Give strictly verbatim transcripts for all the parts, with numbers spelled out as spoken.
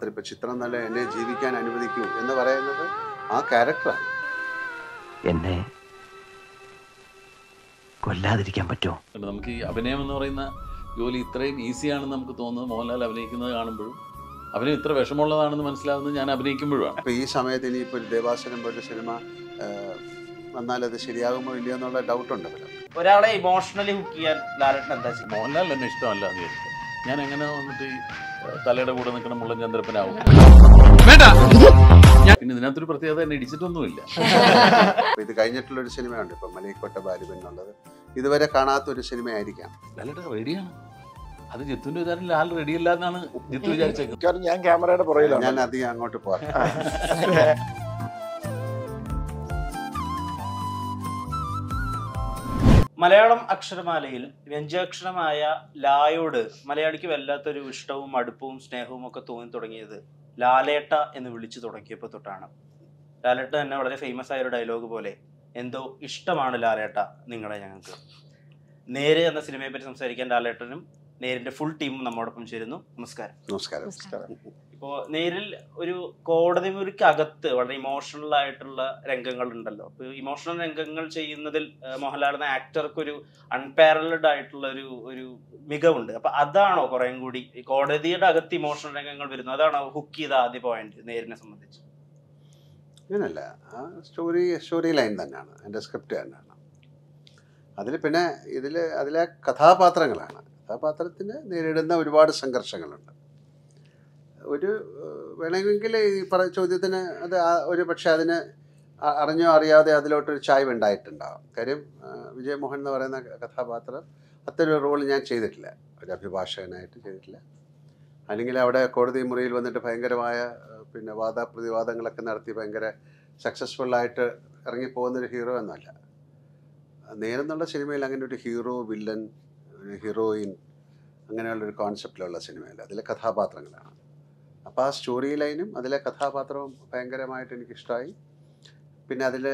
അതിപ്പോൾ ചിത്രം നല്ല എന്നെ ജീവിക്കാൻ അനുവദിക്കൂ എന്ന് പറയുന്നത് ആ ക്യാരക്ടറാണ്. എന്നെ കൊല്ലാതിരിക്കാൻ പറ്റുമോ? നമുക്ക് ഈ അഭിനയം എന്ന് പറയുന്ന ജോലി ഇത്രയും ഈസിയാണെന്ന് നമുക്ക് തോന്നുന്നത് മോഹൻലാൽ അഭിനയിക്കുന്നത് കാണുമ്പോഴും അഭിനയം ഇത്ര വിഷമമുള്ളതാണെന്ന് മനസ്സിലാവുന്നത് ഞാൻ അഭിനയിക്കുമ്പോഴാണ്. അപ്പോൾ ഈ സമയത്ത് ഇനിയിപ്പോൾ ഒരു ദേവാസുരം പോലൊരു സിനിമ വന്നാൽ അത് ശരിയാകുമോ ഇല്ലയോ എന്നുള്ള ഡൗട്ടുണ്ട്. ഒരാളെ ഇമോഷണലി ഹുക്ക് ചെയ്യാൻ ലാലേട്ടൻ എന്താ ചെയ്യും? മോഹൻലാൽ എന്നെ ഇഷ്ടമല്ല എന്ന് വിചാരിച്ചു ഞാൻ എങ്ങനെ വന്നിട്ട് ഈ തലയുടെ കൂടെ നിൽക്കുന്ന മുള്ളൻ ചന്ദ്രപ്പനാവും. പിന്നെ ഇതിനകത്തൊരു പ്രത്യേകത എന്നെ ഇടിച്ചിട്ടൊന്നുമില്ല. ഇത് കഴിഞ്ഞിട്ടുള്ളൊരു സിനിമയുണ്ട് ഇപ്പം മലൈക്കോട്ട ബാലുബൻ എന്നുള്ളത്, ഇതുവരെ കാണാത്തൊരു സിനിമയായിരിക്കാം. ലാലേട്ടൻ റെഡിയാണ്. അത് ജിത്തുവിന്റെ വിചാരം ലാൽ റെഡിയല്ല എന്നാണ് ജിത്തു വിചാരിച്ചേക്കുന്നത്. ഞാൻ ക്യാമറയുടെ പുറകിലാണ്, ഞാൻ അധികം അങ്ങോട്ട് പോകാം. മലയാളം അക്ഷരമാലയിൽ വ്യഞ്ജാക്ഷരമായ ലായോട് മലയാളിക്ക് വല്ലാത്തൊരു ഇഷ്ടവും അടുപ്പവും സ്നേഹവും ഒക്കെ തോന്നി തുടങ്ങിയത് ലാലേട്ട എന്ന് വിളിച്ചു തുടങ്ങിയപ്പോൾ തൊട്ടാണ്. ലാലേട്ട തന്നെ വളരെ ഫേമസ് ആയ ഒരു ഡയലോഗ് പോലെ, എന്തോ ഇഷ്ടമാണ് ലാലേട്ട നിങ്ങളെ ഞങ്ങൾക്ക്. നേര് എന്ന സിനിമയെ പറ്റി സംസാരിക്കാൻ ലാലേട്ടനും നേരിന്റെ ഫുൾ ടീമും നമ്മോടൊപ്പം ചേരുന്നു. നമസ്കാരം. നമസ്കാരം. ഇപ്പോൾ നേരിൽ ഒരു കോടതി മുറിക്കകത്ത് വളരെ ഇമോഷണൽ ആയിട്ടുള്ള രംഗങ്ങൾ ഉണ്ടല്ലോ. അപ്പോൾ ഇമോഷണൽ രംഗങ്ങൾ ചെയ്യുന്നതിൽ മോഹൻലാൽ എന്ന ആക്ടർക്ക് ഒരു അൺപാരലഡ് ആയിട്ടുള്ള ഒരു ഒരു മികവുണ്ട്. അപ്പൊ അതാണോ കുറേം കൂടി ഈ കോടതിയുടെ അകത്ത് ഇമോഷണൽ രംഗങ്ങൾ വരുന്നത്? അതാണോ ഹുക്ക് ചെയ്ത ആദ്യ പോയിന്റ് നേരിനെ സംബന്ധിച്ച്? അങ്ങനല്ല, ആ സ്റ്റോറി സ്റ്റോറി ലൈൻ തന്നെയാണ്, എൻ്റെ സ്ക്രിപ്റ്റ് തന്നെയാണ്. അതിൽ പിന്നെ ഇതിൽ അതിലെ കഥാപാത്രങ്ങളാണ്. കഥാപാത്രത്തിന് നേരിടുന്ന ഒരുപാട് സംഘർഷങ്ങളുണ്ട്. ഒരു വേണമെങ്കിൽ ഈ പറ ചോദ്യത്തിന് അത് ഒരു പക്ഷേ അതിന് അറിഞ്ഞോ അറിയാതെ അതിലോട്ടൊരു ചായ്വ് ഉണ്ടായിട്ടുണ്ടാകും. കാര്യം വിജയമോഹൻ എന്ന് പറയുന്ന കഥാപാത്രം അത്തരം റോൾ ഞാൻ ചെയ്തിട്ടില്ല, ഒരു അഭിഭാഷകനായിട്ട് ചെയ്തിട്ടില്ല. അല്ലെങ്കിൽ അവിടെ കോടതി മുറിയിൽ വന്നിട്ട് ഭയങ്കരമായ പിന്നെ വാദപ്രതിവാദങ്ങളൊക്കെ നടത്തി ഭയങ്കര സക്സസ്ഫുള്ളായിട്ട് ഇറങ്ങിപ്പോകുന്നൊരു ഹീറോ എന്നല്ല. നേരെന്നുള്ള സിനിമയിൽ അങ്ങനെ ഒരു ഹീറോ, വില്ലൻ, ഹീറോയിൻ അങ്ങനെയുള്ളൊരു കോൺസെപ്റ്റിലുള്ള സിനിമയല്ല, അതിലെ കഥാപാത്രങ്ങളാണ്. അപ്പോൾ ആ സ്റ്റോറി ലൈനും അതിലെ കഥാപാത്രവും ഭയങ്കരമായിട്ട് എനിക്കിഷ്ടമായി. പിന്നെ അതിൽ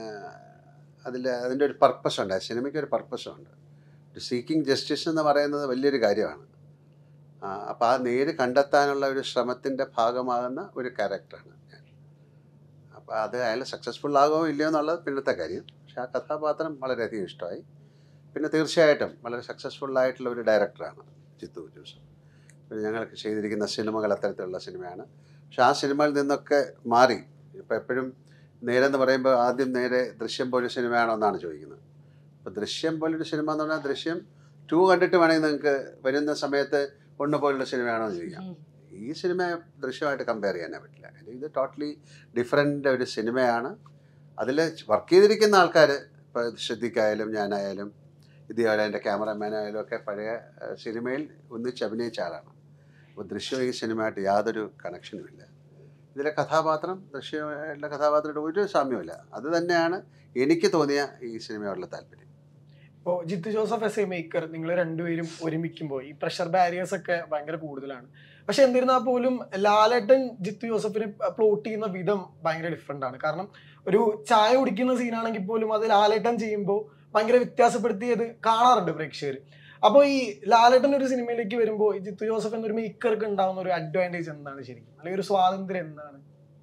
അതിൽ അതിൻ്റെ ഒരു പർപ്പസുണ്ട്, ആ സിനിമയ്ക്ക് ഒരു പർപ്പസുണ്ട്. ഒരു സീക്കിംഗ് ജസ്റ്റിസ് എന്ന് പറയുന്നത് വലിയൊരു കാര്യമാണ്. അപ്പോൾ ആ നേര് കണ്ടെത്താനുള്ള ഒരു ശ്രമത്തിൻ്റെ ഭാഗമാകുന്ന ഒരു ക്യാരക്ടറാണ് ഞാൻ. അപ്പോൾ അത് അയാൾ സക്സസ്ഫുൾ ആകുമോ ഇല്ലയോ എന്നുള്ളത് പിന്നത്തെ കാര്യം. പക്ഷെ ആ കഥാപാത്രം വളരെയധികം ഇഷ്ടമായി. പിന്നെ തീർച്ചയായിട്ടും വളരെ സക്സസ്ഫുള്ളായിട്ടുള്ള ഒരു ഡയറക്ടറാണ് ജിത്തു ജോസഫ്. പിന്നെ ഞങ്ങൾക്ക് ചെയ്തിരിക്കുന്ന സിനിമകൾ അത്തരത്തിലുള്ള സിനിമയാണ്. പക്ഷെ ആ സിനിമയിൽ നിന്നൊക്കെ മാറി ഇപ്പോൾ എപ്പോഴും നേരെന്ന് പറയുമ്പോൾ ആദ്യം നേരെ ദൃശ്യം പോലൊരു സിനിമയാണോ എന്നാണ് ചോദിക്കുന്നത്. അപ്പോൾ ദൃശ്യം പോലൊരു സിനിമ എന്ന് പറഞ്ഞാൽ ദൃശ്യം ടു കണ്ടിട്ട് വേണമെങ്കിൽ നിങ്ങൾക്ക് വരുന്ന സമയത്ത് ഒന്ന് പോലുള്ള സിനിമയാണോ എന്ന് ചോദിക്കാം. ഈ സിനിമ ദൃശ്യമായിട്ട് കമ്പയർ ചെയ്യാനേ പറ്റില്ല. ഇത് ടോട്ടലി ഡിഫറെൻ്റ് ഒരു സിനിമയാണ്. അതിൽ വർക്ക് ചെയ്തിരിക്കുന്ന ആൾക്കാർ ഇപ്പോൾ ശ്രദ്ധിക്കായാലും ഞാനായാലും ഇതേപോലെ എൻ്റെ ക്യാമറമാനായാലും ഒക്കെ പഴയ സിനിമയിൽ ഒന്നിച്ച് അഭിനയിച്ച ആളാണ്. അപ്പോൾ ദൃശ്യം ഈ സിനിമയായിട്ട് യാതൊരു കണക്ഷനും ഇല്ല. ഇതിലെ കഥാപാത്രം ദൃശ്യമായിട്ടുള്ള കഥാപാത്രമായിട്ട് ഒരു സാമ്യമില്ല. അത് തന്നെയാണ് എനിക്ക് തോന്നിയ ഈ സിനിമയോടുള്ള താല്പര്യം. ഇപ്പോൾ Jeethu Joseph as a maker, നിങ്ങൾ രണ്ടുപേരും ഒരുമിക്കുമ്പോൾ ഈ പ്രഷർ ബാരിയേഴ്സ് ഒക്കെ ഭയങ്കര കൂടുതലാണ്. പക്ഷെ എന്നിരുന്നാൽ പോലും ലാലേട്ടൻ ജിത്തു ജോസഫിന് പ്ലോട്ട് ചെയ്യുന്ന വിധം ഭയങ്കര ഡിഫറെൻ്റ് ആണ്. കാരണം ഒരു ചായ കുടിക്കുന്ന സീനാണെങ്കിൽ പോലും അത് ലാലേട്ടൻ ചെയ്യുമ്പോൾ ഭയങ്കര വ്യത്യാസപ്പെടുത്തിയത് കാണാറുണ്ട് പ്രേക്ഷകർ. അപ്പോൾ ഈ ലാലേട്ടൻ ഒരു സിനിമയിലേക്ക് വരുമ്പോൾ ജിത്തു ജോസഫ് എന്നൊരു മേക്കർക്ക് ഉണ്ടാകുന്ന ഒരു അഡ്വാൻറ്റേജ് എന്താണ് ശരിക്കും, അല്ലെങ്കിൽ ഒരു സ്വാതന്ത്ര്യം എന്താണ്?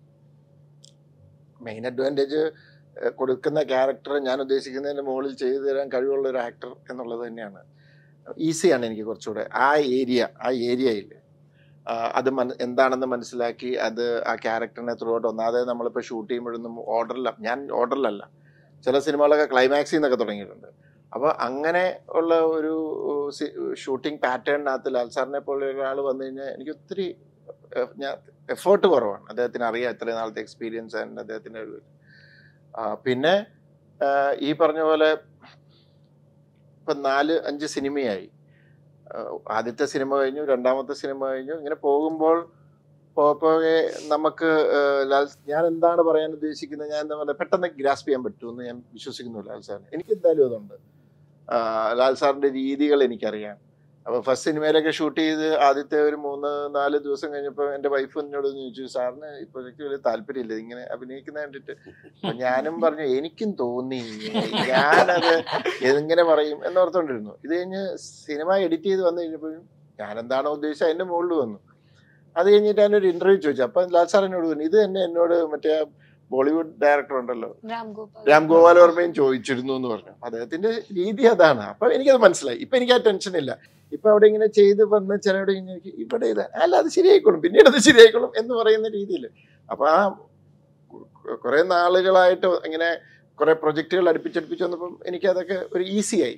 മെയിൻ അഡ്വാൻറ്റേജ് കൊടുക്കുന്ന ക്യാരക്ടർ ഞാൻ ഉദ്ദേശിക്കുന്നതിൻ്റെ മുകളിൽ ചെയ്തു തരാൻ കഴിവുള്ള ഒരു ആക്ടർ എന്നുള്ളത് തന്നെയാണ്. ഈസിയാണ് എനിക്ക് കുറച്ചുകൂടെ ആ ഏരിയ ആ ഏരിയയിൽ അത് മന എന്താണെന്ന് മനസ്സിലാക്കി അത് ആ ക്യാരക്ടറിനെ ത്രൂ ഔട്ട്. ഒന്നാതെ നമ്മളിപ്പോൾ ഷൂട്ട് ചെയ്യുമ്പോഴൊന്നും ഓർഡറില്ല, ഞാൻ ഓർഡറിലല്ല, ചില സിനിമകളൊക്കെ ക്ലൈമാക്സിൽ നിന്നൊക്കെ തുടങ്ങിയിട്ടുണ്ട്. അപ്പോൾ അങ്ങനെ ഉള്ള ഒരു ഷൂട്ടിംഗ് പാറ്റേണിനകത്ത് ലാൽ സാറിനെ പോലെ ഒരാൾ വന്നു കഴിഞ്ഞാൽ എനിക്ക് ഒത്തിരി ഞാൻ എഫേർട്ട് കുറവാണ്. അദ്ദേഹത്തിന് അറിയാം ഇത്രയും നാളത്തെ എക്സ്പീരിയൻസ് ആൻഡ് അദ്ദേഹത്തിൻ്റെ ഒരു പിന്നെ ഈ പറഞ്ഞ പോലെ ഇപ്പം നാല് അഞ്ച് സിനിമയായി. ആദ്യത്തെ സിനിമ കഴിഞ്ഞു, രണ്ടാമത്തെ സിനിമ കഴിഞ്ഞു. ഇങ്ങനെ പോകുമ്പോൾ പോകെ നമുക്ക് ലാൽ ഞാൻ എന്താണ് പറയാൻ ഉദ്ദേശിക്കുന്നത്, ഞാൻ എന്താ പറയുക പെട്ടെന്ന് ഗ്രാസ്പ് ചെയ്യാൻ പറ്റുമെന്ന് ഞാൻ വിശ്വസിക്കുന്നു ലാൽ സാറിന്. എനിക്ക് എന്തായാലും അതുണ്ട്. ലാൽ സാറിൻ്റെ രീതികൾ എനിക്കറിയാം. അപ്പോൾ ഫസ്റ്റ് സിനിമയിലൊക്കെ ഷൂട്ട് ചെയ്ത് ആദ്യത്തെ ഒരു മൂന്ന് നാല് ദിവസം കഴിഞ്ഞപ്പോൾ എൻ്റെ വൈഫ് എന്നോട് ചോദിച്ചു, സാറിന് ഈ പ്രൊജക്റ്റ് വലിയ താല്പര്യമില്ല ഇങ്ങനെ അഭിനയിക്കുന്ന കണ്ടിട്ട്. അപ്പം ഞാനും പറഞ്ഞു എനിക്കും തോന്നി, ഞാനത് എങ്ങനെ പറയും എന്നോർത്തോണ്ടിരുന്നു. ഇത് കഴിഞ്ഞ് സിനിമ എഡിറ്റ് ചെയ്ത് വന്നു കഴിഞ്ഞപ്പോഴും ഞാൻ എന്താണോ ഉദ്ദേശിച്ചത് അതിൻ്റെ മുകളിൽ വന്നു. അത് കഴിഞ്ഞിട്ട് ഞാനൊരു ഇന്റർവ്യൂ ചോദിച്ചു. അപ്പം ലാൽ സാർ എന്നോട് പറഞ്ഞു ഇത് തന്നെ എന്നോട് മറ്റേ ബോളിവുഡ് ഡയറക്ടർ ഉണ്ടല്ലോ രാം ഗോപാൽ വർമ്മയും ചോദിച്ചിരുന്നു എന്ന് പറഞ്ഞു. അദ്ദേഹത്തിന്റെ രീതി അതാണ്. അപ്പൊ എനിക്കത് മനസ്സിലായി. ഇപ്പൊ എനിക്ക് ആ ടെൻഷൻ ഇല്ല. ഇപ്പൊ അവിടെ ഇങ്ങനെ ചെയ്ത് വന്ന് ചിലവിടെ ഇങ്ങനെ ഇവിടെ ഇത് അല്ല അത് ശരിയായിക്കോളും, പിന്നീട് അത് ശരിയായിക്കോളും എന്ന് പറയുന്ന രീതിയിൽ. അപ്പൊ ആ കുറെ നാളുകളായിട്ട് ഇങ്ങനെ കുറെ പ്രൊജക്ടുകൾ അടുപ്പിച്ചടുപ്പിച്ച് വന്നപ്പം എനിക്ക് അതൊക്കെ ഒരു ഈസി ആയി.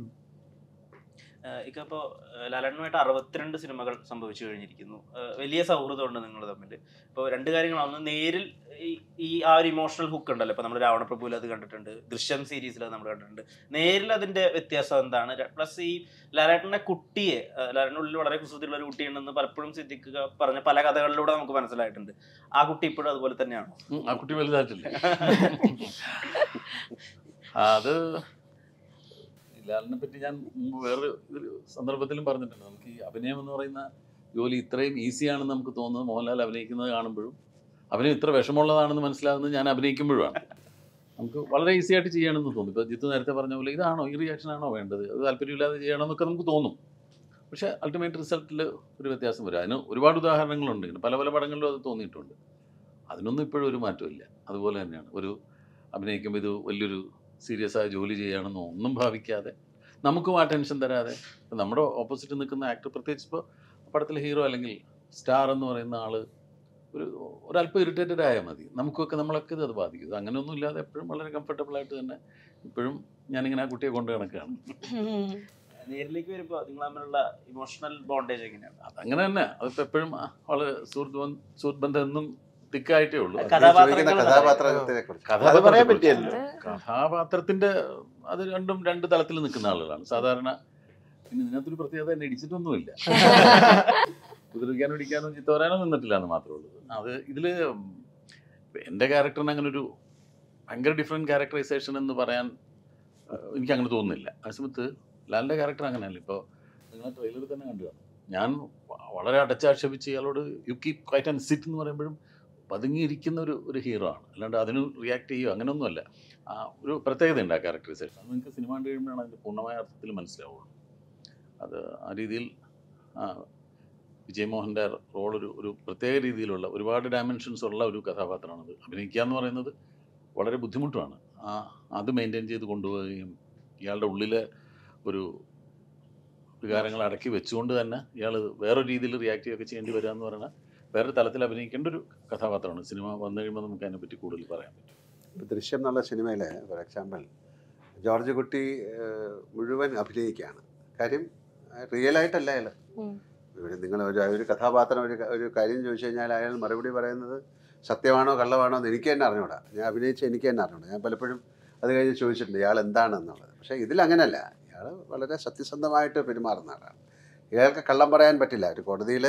ഇപ്പൊ ലാലേട്ടനുമായിട്ട് അറുപത്തിരണ്ട് സിനിമകൾ സംഭവിച്ചു കഴിഞ്ഞിരിക്കുന്നു. വലിയ സൗഹൃദമുണ്ട് നിങ്ങൾ തമ്മിൽ. ഇപ്പോൾ രണ്ട് കാര്യങ്ങളാണ്. നേരിൽ ഈ ആ ഒരു ഇമോഷണൽ ഹുക്ക് ഉണ്ടല്ലോ. ഇപ്പൊ നമ്മൾ രാവണപ്രഭുവിൽ അത് കണ്ടിട്ടുണ്ട്, ദൃശ്യം സീരീസിൽ അത് നമ്മൾ കണ്ടിട്ടുണ്ട്. നേരിൽ അതിന്റെ വ്യത്യാസം എന്താണ്? പ്ലസ് ഈ ലാലേട്ടന്റെ കുട്ടിയെ, ലാലേട്ടൻ്റെ ഉള്ളിൽ വളരെ കുസൃതിയുള്ള ഒരു കുട്ടിയുണ്ടെന്ന് പലപ്പോഴും സിദ്ദിഖ് പറഞ്ഞ പല കഥകളിലൂടെ നമുക്ക് മനസ്സിലായിട്ടുണ്ട്. ആ കുട്ടി ഇപ്പോഴും അതുപോലെ തന്നെയാണോ? ആ കുട്ടി വലുതായിട്ടില്ല. അത് ലാലിനെ പറ്റി ഞാൻ മുമ്പ് വേറൊരു ഒരു സന്ദർഭത്തിലും പറഞ്ഞിട്ടുണ്ട്. നമുക്ക് ഈ അഭിനയം എന്ന് പറയുന്ന ജോലി ഇത്രയും ഈസിയാണെന്ന് നമുക്ക് തോന്നുന്നത് മോഹൻലാൽ അഭിനയിക്കുന്നത് കാണുമ്പോഴും അഭിനയം ഇത്ര വിഷമമുള്ളതാണെന്ന് മനസ്സിലാകുന്നത് ഞാൻ അഭിനയിക്കുമ്പോഴുമാണ്. നമുക്ക് വളരെ ഈസി ആയിട്ട് ചെയ്യണമെന്ന് തോന്നും. ഇപ്പോൾ ജിത്തു നേരത്തെ പറഞ്ഞ പോലെ ഇതാണോ ഈ റിയാക്ഷനാണോ വേണ്ടത്, അത് താല്പര്യമില്ലാതെ ചെയ്യണമെന്നൊക്കെ നമുക്ക് തോന്നും. പക്ഷേ അൾട്ടിമേറ്റ് റിസൾട്ടിൽ ഒരു വ്യത്യാസം വരും. അതിന് ഒരുപാട് ഉദാഹരണങ്ങളുണ്ട്. പല പല പടങ്ങളിലും അത് തോന്നിയിട്ടുണ്ട്. അതിനൊന്നും ഇപ്പോഴും ഒരു മാറ്റമില്ല. അതുപോലെ തന്നെയാണ് ഒരു അഭിനയിക്കുമ്പോൾ ഇത് വലിയൊരു സീരിയസ് ആയ ജോലി ചെയ്യുകയാണെന്നോ ഒന്നും ഭാവിക്കാതെ നമുക്കും ആ ടെൻഷൻ തരാതെ നമ്മുടെ ഓപ്പോസിറ്റ് നിൽക്കുന്ന ആക്ടർ, പ്രത്യേകിച്ച് ഇപ്പോൾ പടത്തിലെ ഹീറോ അല്ലെങ്കിൽ സ്റ്റാർ എന്ന് പറയുന്ന ആൾ ഒരു ഒരല്പം ഇറിറ്റേറ്റഡ് ആയാൽ മതി, നമുക്കൊക്കെ നമ്മളൊക്കെ ഇത് അത് ബാധിക്കും. അങ്ങനെയൊന്നും ഇല്ലാതെ എപ്പോഴും വളരെ കംഫർട്ടബിൾ ആയിട്ട് തന്നെ ഇപ്പോഴും ഞാനിങ്ങനെ ആ കുട്ടിയെ കൊണ്ട് കണക്കാണ്. നേരിലേക്ക് വരുമ്പോൾ നിങ്ങൾ തമ്മിലുള്ള ഇമോഷണൽ ബോണ്ടേജ് എങ്ങനെയാണ്? അതങ്ങനെ തന്നെ. അതിപ്പോൾ എപ്പോഴും വളരെ സുഹൃത്ത് സുഹൃത്ത് ബന്ധം എന്നും തിക്കായിട്ടേ ഉള്ളൂ. കഥാപാത്രത്തിന്റെ അത് രണ്ടും രണ്ട് തലത്തിൽ നിൽക്കുന്ന ആളുകളാണ് സാധാരണ. പിന്നെ ഇതിനകത്തൊരു പ്രത്യേകത തന്നെ ഇടിച്ചിട്ടൊന്നുമില്ല. കുതിരിക്കാനോ ഇടിക്കാനോ ചിത്തോരാനോ നിന്നിട്ടില്ല എന്ന് മാത്രമേ ഉള്ളൂ. അത് ഇതില് എൻ്റെ ക്യാരക്ടറിന് അങ്ങനെ ഒരു ഭയങ്കര ഡിഫറെൻറ്റ് ക്യാരക്ടറൈസേഷൻ എന്ന് പറയാൻ എനിക്കങ്ങനെ തോന്നുന്നില്ല. ആ സമയത്ത് ലാലിൻ്റെ ക്യാരക്ടർ അങ്ങനെയല്ല. ഇപ്പോൾ നിങ്ങൾ ട്രെയിലറിൽ തന്നെ കണ്ടു കാണും, ഞാൻ വളരെ അടച്ചാക്ഷേപിച്ച് ഇയാളോട് you keep quiet and sit എന്ന് പറയുമ്പോഴും പതുങ്ങിയിരിക്കുന്ന ഒരു ഒരു ഹീറോ ആണ്. അല്ലാണ്ട് അതിന് റിയാക്ട് ചെയ്യുകയോ അങ്ങനെയൊന്നുമല്ല. ആ ഒരു പ്രത്യേകതയുണ്ട് ആ ക്യാരക്ടറൈസേഷൻ. അത് നിങ്ങൾക്ക് സിനിമ കണ്ടു കഴിയുമ്പോഴാണ് അതിൻ്റെ പൂർണ്ണമായ അർത്ഥത്തിൽ മനസ്സിലാവുള്ളൂ. അത് ആ രീതിയിൽ വിജയ് മോഹൻ്റെ റോൾ ഒരു ഒരു പ്രത്യേക രീതിയിലുള്ള ഒരുപാട് ഡയമെൻഷൻസ് ഉള്ള ഒരു കഥാപാത്രമാണത്. അഭിനയിക്കുക എന്ന് പറയുന്നത് വളരെ ബുദ്ധിമുട്ടാണ്. ആ അത് മെയിൻറ്റെയിൻ ചെയ്ത് കൊണ്ടുപോവുകയും ഇയാളുടെ ഉള്ളിലെ ഒരു വികാരങ്ങൾ അടക്കി വെച്ചുകൊണ്ട് തന്നെ ഇയാൾ വേറൊരു രീതിയിൽ റിയാക്ട് ചെയ്യുകയൊക്കെ ചെയ്യേണ്ടി വരിക എന്ന് പറയുന്നത് വേറെ തലത്തിൽ അഭിനയിക്കേണ്ട ഒരു കഥാപാത്രമാണ്. സിനിമ വന്നു കഴിയുമ്പോൾ നമുക്ക് അതിനെപ്പറ്റി കൂടുതൽ പറയാൻ പറ്റും. ഇപ്പോൾ ദൃശ്യം എന്നുള്ള സിനിമയിൽ ഫോർ എക്സാമ്പിൾ ജോർജ് കുട്ടി മുഴുവൻ അഭിനയിക്കുകയാണ്. കാര്യം റിയലായിട്ടല്ല അയാൾ. ഇവിടെ നിങ്ങൾ ഒരു ഒരു കഥാപാത്രം ഒരു ഒരു കാര്യം ചോദിച്ചു കഴിഞ്ഞാൽ അയാൾ മറുപടി പറയുന്നത് സത്യമാണോ കള്ളമാണോ എന്ന് എനിക്ക് തന്നെ അറിഞ്ഞൂടാ. ഞാൻ അഭിനയിച്ച എനിക്ക് തന്നെ അറിഞ്ഞൂടാ. ഞാൻ പലപ്പോഴും അത് കഴിഞ്ഞ് ചോദിച്ചിട്ടുണ്ട് ഇയാൾ എന്താണെന്നുള്ളത്. പക്ഷേ ഇതിലങ്ങനല്ല. ഇയാൾ വളരെ സത്യസന്ധമായിട്ട് പെരുമാറുന്ന ആളാണ്. ഇയാൾക്ക് കള്ളം പറയാൻ പറ്റില്ല. ഒരു കോടതിയിൽ